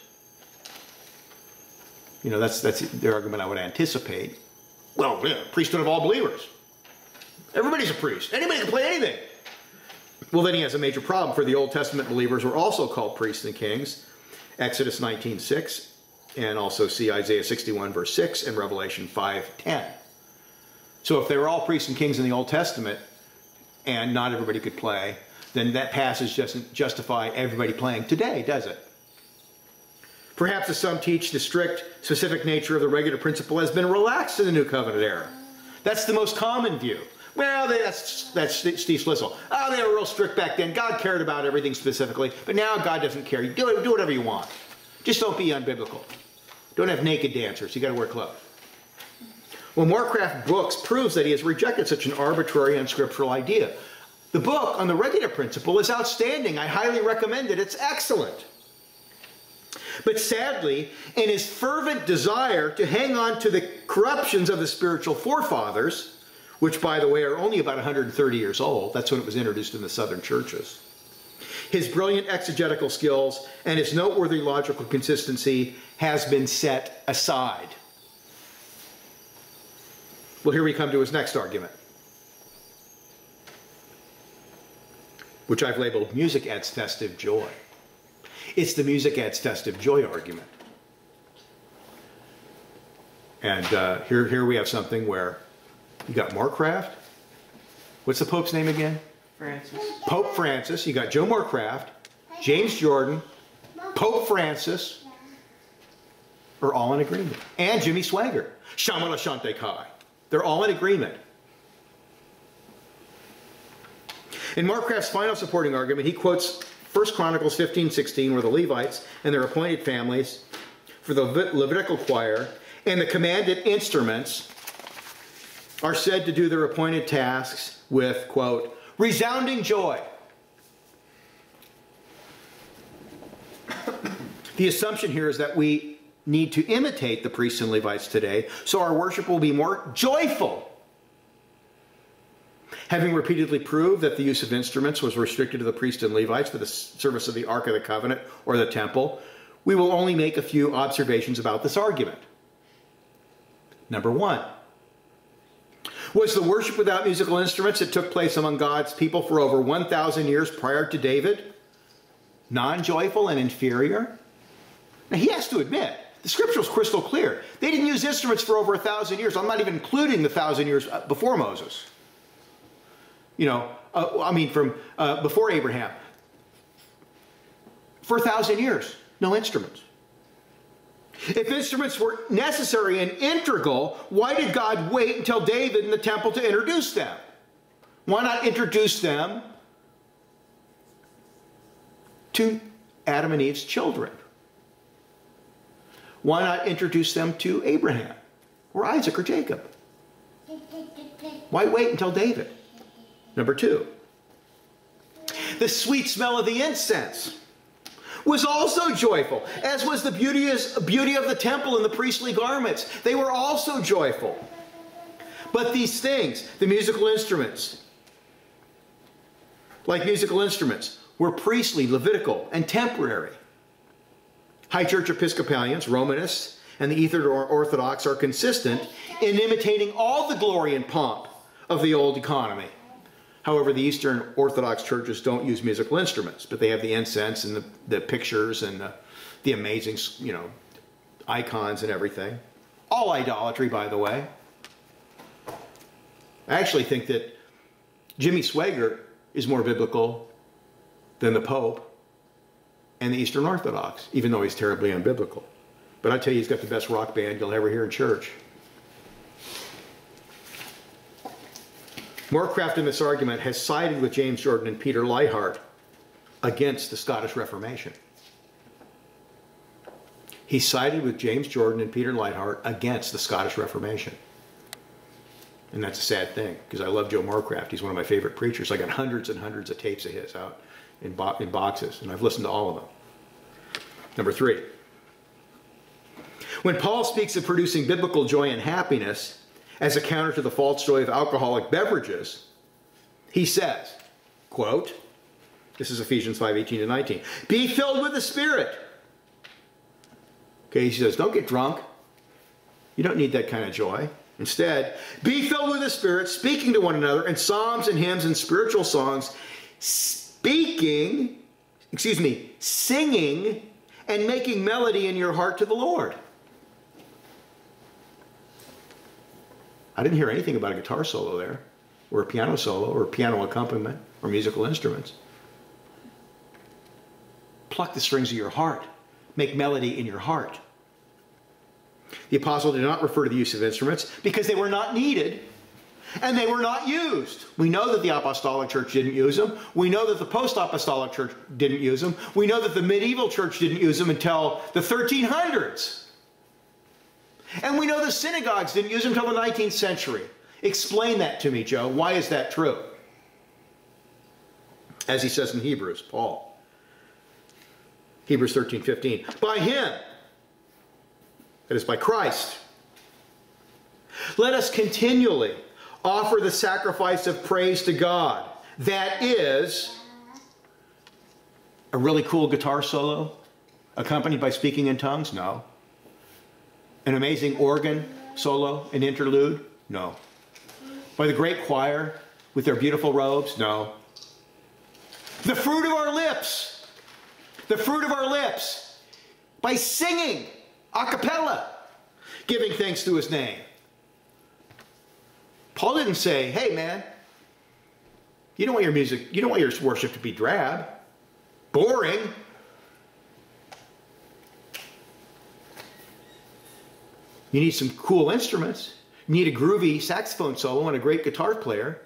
you know, that's the argument I would anticipate. Well, yeah, priesthood of all believers. Everybody's a priest. Anybody can play anything. Well, then he has a major problem, for the Old Testament believers were also called priests and kings. Exodus 19:6, and also see Isaiah 61 verse 6 and Revelation 5:10. So if they were all priests and kings in the Old Testament and not everybody could play, then that passage doesn't justify everybody playing today, does it? Perhaps as some teach, the strict, specific nature of the regular principle has been relaxed in the New Covenant era. That's the most common view. Well, that's Steve Schlissel. Oh, they were real strict back then. God cared about everything specifically, but now God doesn't care. You do whatever you want. Just don't be unbiblical. Don't have naked dancers. You got to wear clothes. Well, Morecraft Books proves that he has rejected such an arbitrary and unscriptural idea. The book on the regular principle is outstanding. I highly recommend it. It's excellent. But sadly, in his fervent desire to hang on to the corruptions of the spiritual forefathers, which, by the way, are only about 130 years old, that's when it was introduced in the southern churches, his brilliant exegetical skills and his noteworthy logical consistency has been set aside. Well, here we come to his next argument, which I've labeled music adds festive joy. It's the music adds festive joy argument. And here we have something where you got Morecraft. What's the Pope's name again? Francis. Pope Francis. You got Joe Morecraft, James Jordan, Pope Francis are all in agreement. And Jimmy Swaggart. Shamala Shante Kai. They're all in agreement. In Morecraft's final supporting argument, he quotes 1 Chronicles 15:16, where the Levites and their appointed families for the Levitical choir and the commanded instruments are said to do their appointed tasks with, quote, resounding joy. The assumption here is that we need to imitate the priests and Levites today, so our worship will be more joyful. Having repeatedly proved that the use of instruments was restricted to the priests and Levites for the service of the Ark of the Covenant or the temple, we will only make a few observations about this argument. Number one, was the worship without musical instruments that took place among God's people for over 1,000 years prior to David non-joyful and inferior? Now he has to admit, the scripture is crystal clear. They didn't use instruments for over 1,000 years. I'm not even including the 1,000 years before Moses. You know, from before Abraham. For 1,000 years, no instruments. If instruments were necessary and integral, why did God wait until David in the temple to introduce them? Why not introduce them to Adam and Eve's children? Why not introduce them to Abraham or Isaac or Jacob? Why wait until David? Number two, the sweet smell of the incense was also joyful, as was the beauty of the temple and the priestly garments. They were also joyful. But these things, the musical instruments, like musical instruments, were priestly, Levitical, and temporary. High Church Episcopalians, Romanists, and the Eastern Orthodox are consistent in imitating all the glory and pomp of the old economy. However, the Eastern Orthodox churches don't use musical instruments, but they have the incense and the pictures and the amazing, icons and everything. All idolatry, by the way. I actually think that Jimmy Swaggart is more biblical than the Pope and the Eastern Orthodox, even though he's terribly unbiblical. But I tell you, he's got the best rock band you'll ever hear in church. Morecraft in this argument has sided with James Jordan and Peter Leithart against the Scottish Reformation. He sided with James Jordan and Peter Leithart against the Scottish Reformation. And that's a sad thing, because I love Joe Morecraft. He's one of my favorite preachers. I got hundreds and hundreds of tapes of his out in boxes, and I've listened to all of them. Number 3. When Paul speaks of producing biblical joy and happiness as a counter to the false joy of alcoholic beverages, he says, quote, this is Ephesians 5:18-19, be filled with the Spirit. Okay, he says, don't get drunk. You don't need that kind of joy. Instead, be filled with the Spirit, speaking to one another in psalms and hymns and spiritual songs, singing and making melody in your heart to the Lord. I didn't hear anything about a guitar solo there, or a piano solo, or piano accompaniment, or musical instruments. Pluck the strings of your heart. Make melody in your heart. The apostle did not refer to the use of instruments because they were not needed and they were not used. We know that the apostolic church didn't use them. We know that the post-apostolic church didn't use them. We know that the medieval church didn't use them until the 1300s. And we know the synagogues didn't use them until the 19th century. Explain that to me, Joe. Why is that true? As he says in Hebrews, Paul. Hebrews 13:15. By him, that is by Christ, let us continually offer the sacrifice of praise to God. That is a really cool guitar solo accompanied by speaking in tongues? No. An amazing organ solo, an interlude? No. By the great choir with their beautiful robes? No. The fruit of our lips. The fruit of our lips. By singing a cappella, giving thanks to his name. Paul didn't say, hey man, you don't want your music, you don't want your worship to be drab, boring. You need some cool instruments. You need a groovy saxophone solo and a great guitar player.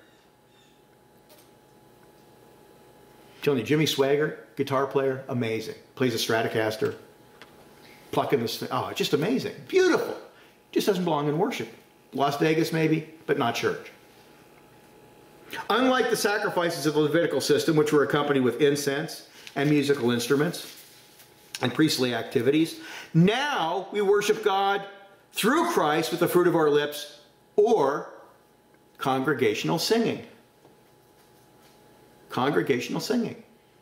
I'm telling you, Jimmy Swaggart, guitar player, amazing. Plays a Stratocaster. Plucking this, oh, just amazing. Beautiful. Just doesn't belong in worship. Las Vegas maybe, but not church. Unlike the sacrifices of the Levitical system, which were accompanied with incense and musical instruments and priestly activities, now we worship God through Christ with the fruit of our lips or congregational singing. Congregational singing.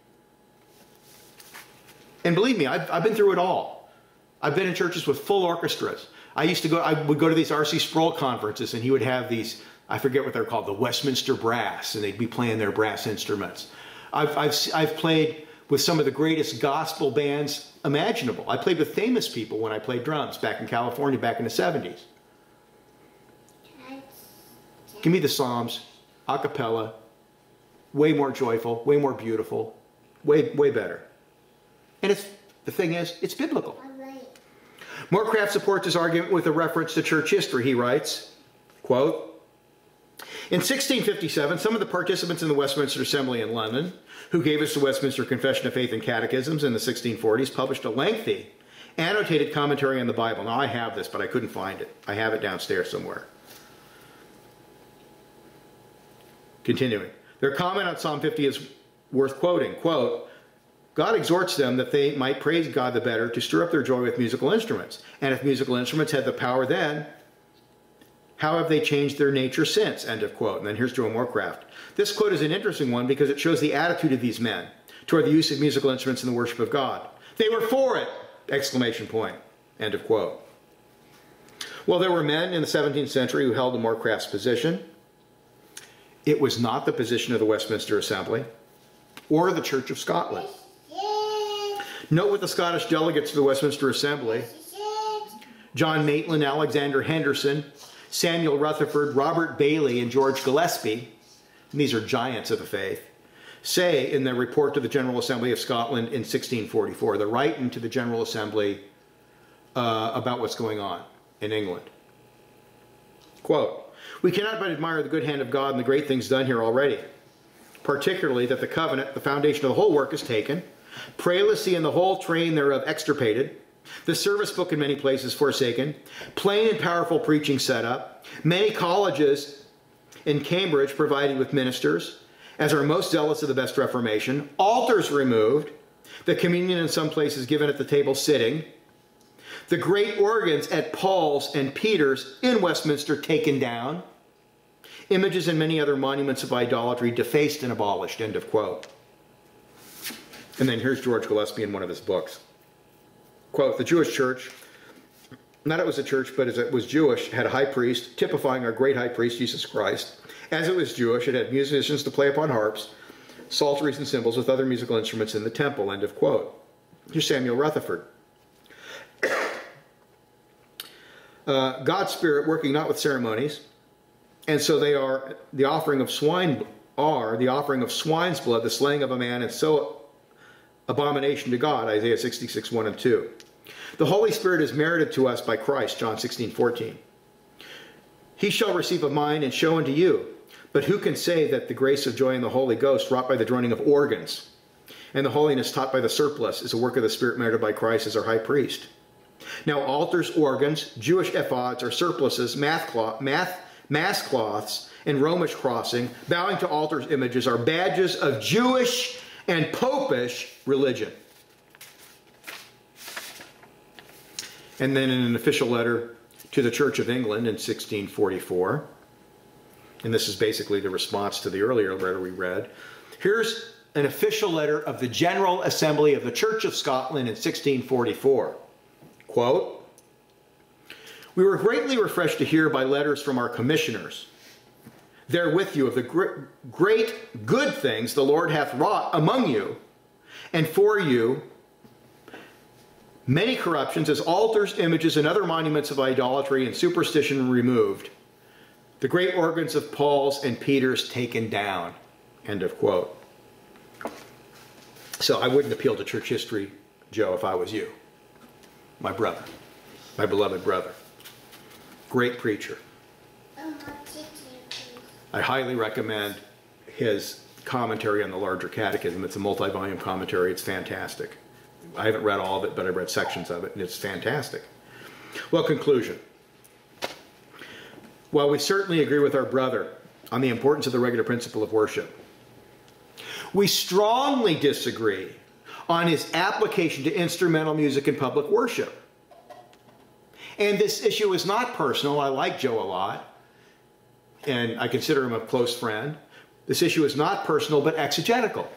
And believe me, I've been through it all. I've been in churches with full orchestras. I would go to these R.C. Sproul conferences, and he would have these, I forget what they're called, the Westminster Brass, and they'd be playing their brass instruments. I've played with some of the greatest gospel bands imaginable. I played with famous people when I played drums back in California back in the 70s. Give me the Psalms, a cappella, way more joyful, way more beautiful, way better. And the thing is, it's biblical. Morecraft supports his argument with a reference to church history. He writes, quote, in 1657, some of the participants in the Westminster Assembly in London, who gave us the Westminster Confession of Faith and Catechisms in the 1640s, published a lengthy, annotated commentary on the Bible. Now, I have this, but I couldn't find it. I have it downstairs somewhere. Continuing. Their comment on Psalm 50 is worth quoting. Quote, God exhorts them that they might praise God the better to stir up their joy with musical instruments. And if musical instruments had the power then, how have they changed their nature since? End of quote. And then here's Joe Morecraft. This quote is an interesting one because it shows the attitude of these men toward the use of musical instruments in the worship of God. They were for it! Exclamation point. End of quote. Well, there were men in the 17th century who held Morecraft's position. It was not the position of the Westminster Assembly or the Church of Scotland. Note with the Scottish delegates to the Westminster Assembly, John Maitland, Alexander Henderson, Samuel Rutherford, Robert Bailey, and George Gillespie, and these are giants of the faith, say in their report to the General Assembly of Scotland in 1644, they're writing to the General Assembly about what's going on in England. Quote, we cannot but admire the good hand of God and the great things done here already, particularly that the covenant, the foundation of the whole work, is taken, prelacy and the whole train thereof extirpated, The service book in many places forsaken. Plain and powerful preaching set up. Many colleges in Cambridge provided with ministers, as are most zealous of the best Reformation. Altars removed. The communion in some places given at the table sitting. The great organs at Paul's and Peter's in Westminster taken down. Images and many other monuments of idolatry defaced and abolished. End of quote. And then here's George Gillespie in one of his books. Quote, the Jewish church, not it was a church, but as it was Jewish, had a high priest, typifying our great high priest, Jesus Christ. As it was Jewish, it had musicians to play upon harps, psalteries and cymbals with other musical instruments in the temple. End of quote. Here's Samuel Rutherford. God's Spirit working not with ceremonies, and so they are the offering of swine's blood, the slaying of a man, and so abomination to God, Isaiah 66, 1 and 2. The Holy Spirit is merited to us by Christ, John 16, 14. He shall receive of mine and show unto you. But who can say that the grace of joy in the Holy Ghost wrought by the droning of organs and the holiness taught by the surplice is a work of the Spirit merited by Christ as our high priest? Now altars, organs, Jewish ephods or surplices, mass cloths, and Romish crossing, bowing to altars' images are badges of Jewish and popish religion. And then in an official letter to the Church of England in 1644, and this is basically the response to the earlier letter we read, here's an official letter of the General Assembly of the Church of Scotland in 1644. Quote, we were greatly refreshed to hear by letters from our commissioners there with you of the great good things the Lord hath wrought among you, and for you many corruptions, as altars, images, and other monuments of idolatry and superstition removed, the great organs of Paul's and Peter's taken down. End of quote. So I wouldn't appeal to church history, Joe, if I was you. My brother, my beloved brother. Great preacher. I highly recommend his commentary on the Larger Catechism. It's a multi-volume commentary. It's fantastic. I haven't read all of it, but I read sections of it, and it's fantastic. Well, conclusion. While we certainly agree with our brother on the importance of the regular principle of worship, we strongly disagree on his application to instrumental music in public worship. And this issue is not personal. I like Joe a lot, and I consider him a close friend. This issue is not personal, but exegetical.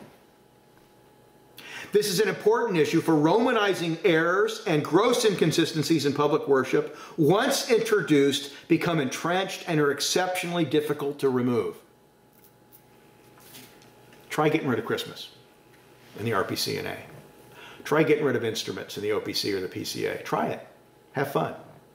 This is an important issue for Romanizing errors and gross inconsistencies in public worship, once introduced, become entrenched and are exceptionally difficult to remove. Try getting rid of Christmas in the RPCNA. Try getting rid of instruments in the OPC or the PCA. Try it. Have fun.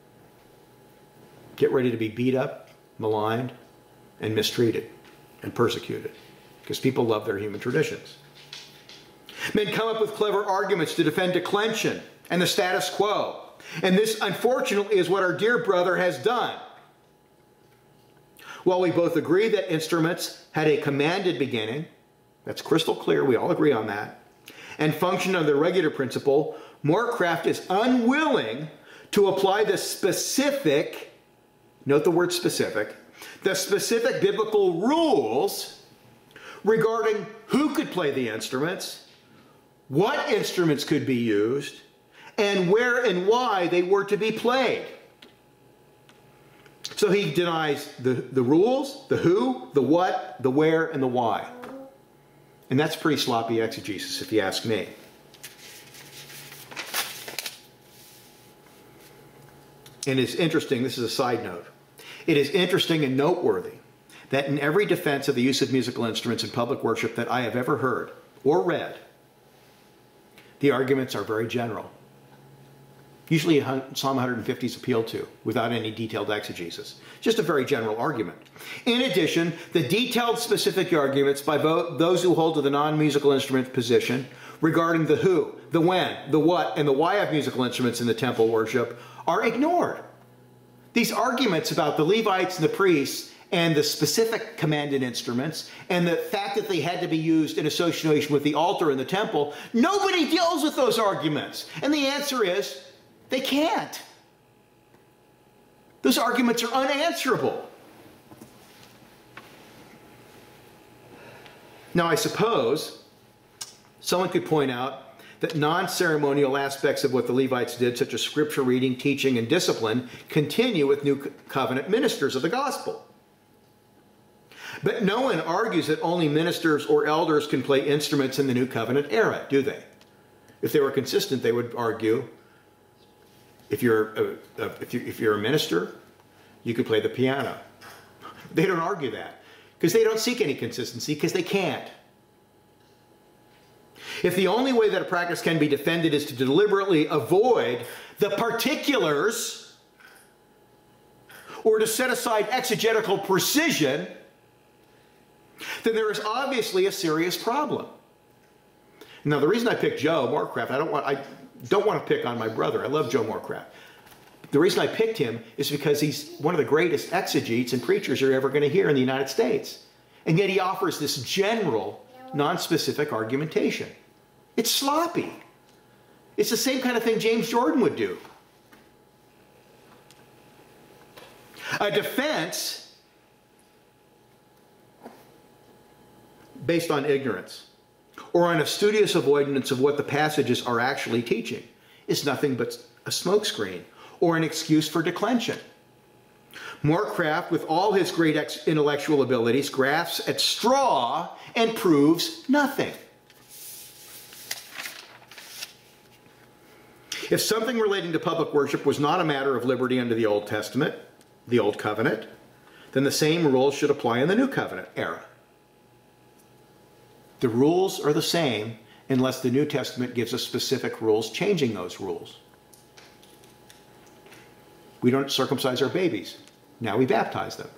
Get ready to be beat up, maligned, and mistreated and persecuted, because people love their human traditions. Men come up with clever arguments to defend declension and the status quo. And this, unfortunately, is what our dear brother has done. While we both agree that instruments had a commanded beginning, that's crystal clear, we all agree on that, and function under the regular principle, Moorcraft is unwilling to apply the specific, note the word specific, the specific biblical rules regarding who could play the instruments, what instruments could be used, and where and why they were to be played. So he denies the rules, the who, the what, the where, and the why. And that's pretty sloppy exegesis, if you ask me. And it's interesting, this is a side note, it is interesting and noteworthy that in every defense of the use of musical instruments in public worship that I have ever heard or read, the arguments are very general. Usually Psalm 150 is appealed to without any detailed exegesis. Just a very general argument. In addition, the detailed specific arguments by those who hold to the non-musical instrument position regarding the who, the when, the what, and the why of musical instruments in the temple worship are ignored. These arguments about the Levites and the priests and the specific commanded instruments and the fact that they had to be used in association with the altar in the temple, nobody deals with those arguments. And the answer is They can't. Those arguments are unanswerable. Now, I suppose someone could point out that non-ceremonial aspects of what the Levites did, such as scripture reading, teaching, and discipline, continue with New Covenant ministers of the gospel. But no one argues that only ministers or elders can play instruments in the New Covenant era, do they? If they were consistent, they would argue, if you're a minister, you could play the piano. They don't argue that, because they don't seek any consistency, because they can't. If the only way that a practice can be defended is to deliberately avoid the particulars or to set aside exegetical precision, then there is obviously a serious problem. Now, the reason I picked Joe Morecraft, I don't want to pick on my brother. I love Joe Morecraft. The reason I picked him is because he's one of the greatest exegetes and preachers you're ever going to hear in the United States. And yet he offers this general, non-specific argumentation. It's sloppy. It's the same kind of thing James Jordan would do. A defense based on ignorance or on a studious avoidance of what the passages are actually teaching is nothing but a smokescreen or an excuse for declension. Morecraft, with all his great intellectual abilities, grasps at straw and proves nothing. If something relating to public worship was not a matter of liberty under the Old Testament, the Old Covenant, then the same rules should apply in the New Covenant era. The rules are the same unless the New Testament gives us specific rules changing those rules. We don't circumcise our babies. Now we baptize them.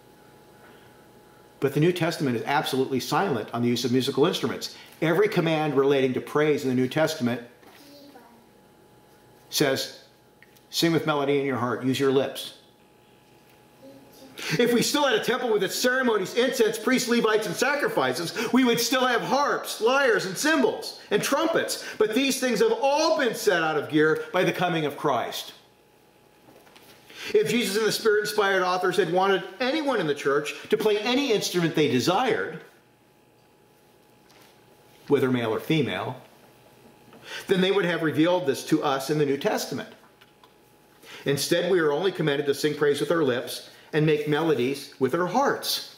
But the New Testament is absolutely silent on the use of musical instruments. Every command relating to praise in the New Testament says, sing with melody in your heart, use your lips. If we still had a temple with its ceremonies, incense, priests, Levites, and sacrifices, we would still have harps, lyres, and cymbals, and trumpets. But these things have all been set out of gear by the coming of Christ. If Jesus and the Spirit-inspired authors had wanted anyone in the church to play any instrument they desired, whether male or female, then they would have revealed this to us in the New Testament. Instead, we are only commanded to sing praise with our lips and make melodies with our hearts.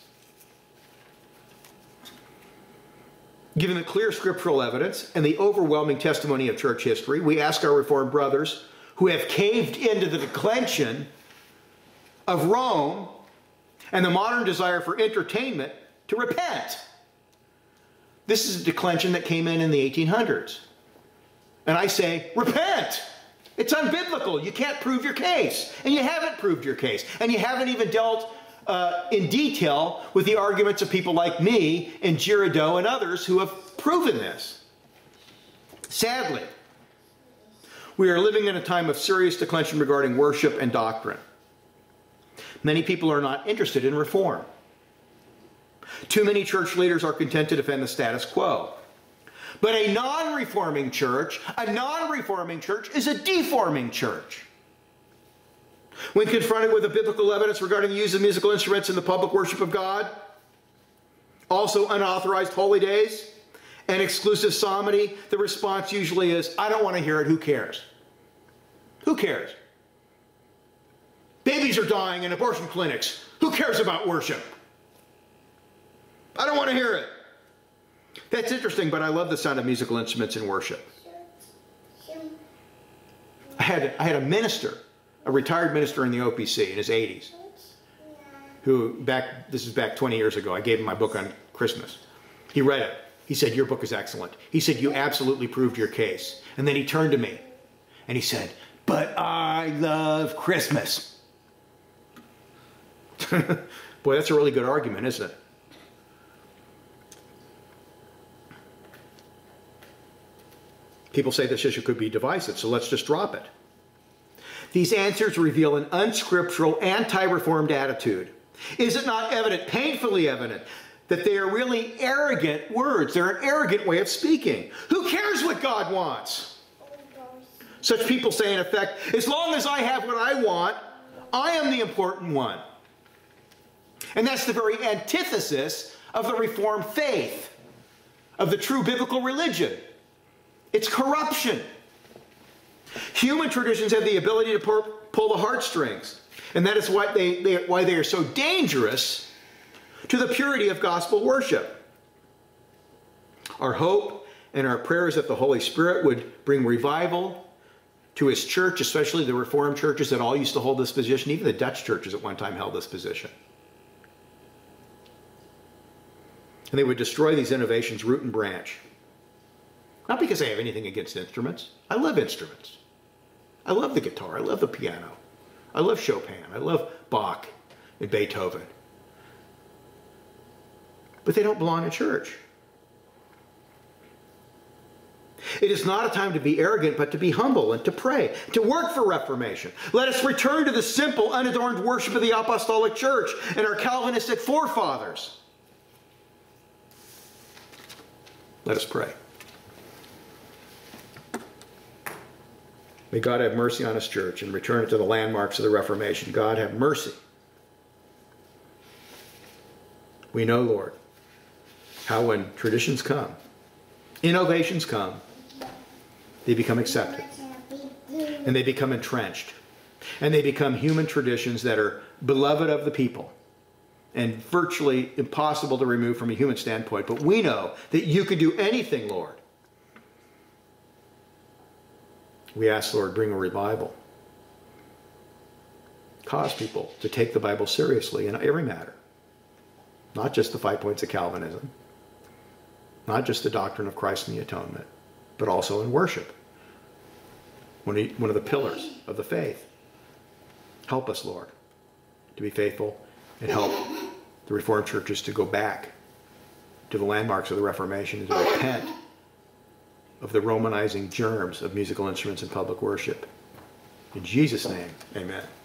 Given the clear scriptural evidence and the overwhelming testimony of church history, we ask our Reformed brothers who have caved into the declension of Rome and the modern desire for entertainment to repent. This is a declension that came in the 1800s. And I say, repent! It's unbiblical. You can't prove your case. And you haven't proved your case. And you haven't even dealt in detail with the arguments of people like me and Girardeau and others who have proven this. Sadly, we are living in a time of serious declension regarding worship and doctrine. Many people are not interested in reform. Too many church leaders are content to defend the status quo. But a non-reforming church is a deforming church. When confronted with the biblical evidence regarding the use of musical instruments in the public worship of God, also unauthorized holy days, and exclusive psalmody, the response usually is, I don't want to hear it, who cares? Who cares? Babies are dying in abortion clinics. Who cares about worship? I don't want to hear it. That's interesting, but I love the sound of musical instruments in worship. I had a minister, a retired minister in the OPC in his 80s, who this is back 20 years ago, I gave him my book on Christmas. He read it. He said, your book is excellent. He said, you absolutely proved your case. And then he turned to me and he said, but I love Christmas. Boy, that's a really good argument, isn't it? People say this issue could be divisive, so let's just drop it. These answers reveal an unscriptural, anti-reformed attitude. Is it not evident, painfully evident, that they are really arrogant words? They're an arrogant way of speaking. Who cares what God wants? Such people say, in effect, as long as I have what I want, I am the important one. And that's the very antithesis of the Reformed faith, of the true biblical religion. It's corruption. Human traditions have the ability to pull the heartstrings, and that is why they are so dangerous to the purity of gospel worship. Our hope and our prayer is that the Holy Spirit would bring revival to his church, especially the Reformed churches that all used to hold this position. Even the Dutch churches at one time held this position. And they would destroy these innovations root and branch. Not because I have anything against instruments. I love instruments. I love the guitar. I love the piano. I love Chopin. I love Bach and Beethoven. But they don't belong in church. It is not a time to be arrogant, but to be humble and to pray, to work for reformation. Let us return to the simple, unadorned worship of the apostolic church and our Calvinistic forefathers. Let us pray. May God have mercy on his church and return it to the landmarks of the Reformation. God have mercy. We know, Lord, how when traditions come, innovations come, they become accepted. And they become entrenched. And they become human traditions that are beloved of the people and virtually impossible to remove from a human standpoint. But we know that you can do anything, Lord. We ask, Lord, bring a revival. Cause people to take the Bible seriously in every matter. Not just the 5 points of Calvinism. Not just the doctrine of Christ and the atonement. But also in worship. One of the pillars of the faith. Help us, Lord, to be faithful and help the Reformed churches to go back to the landmarks of the Reformation and to repent of the Romanizing germs of musical instruments in public worship. In Jesus' name, amen.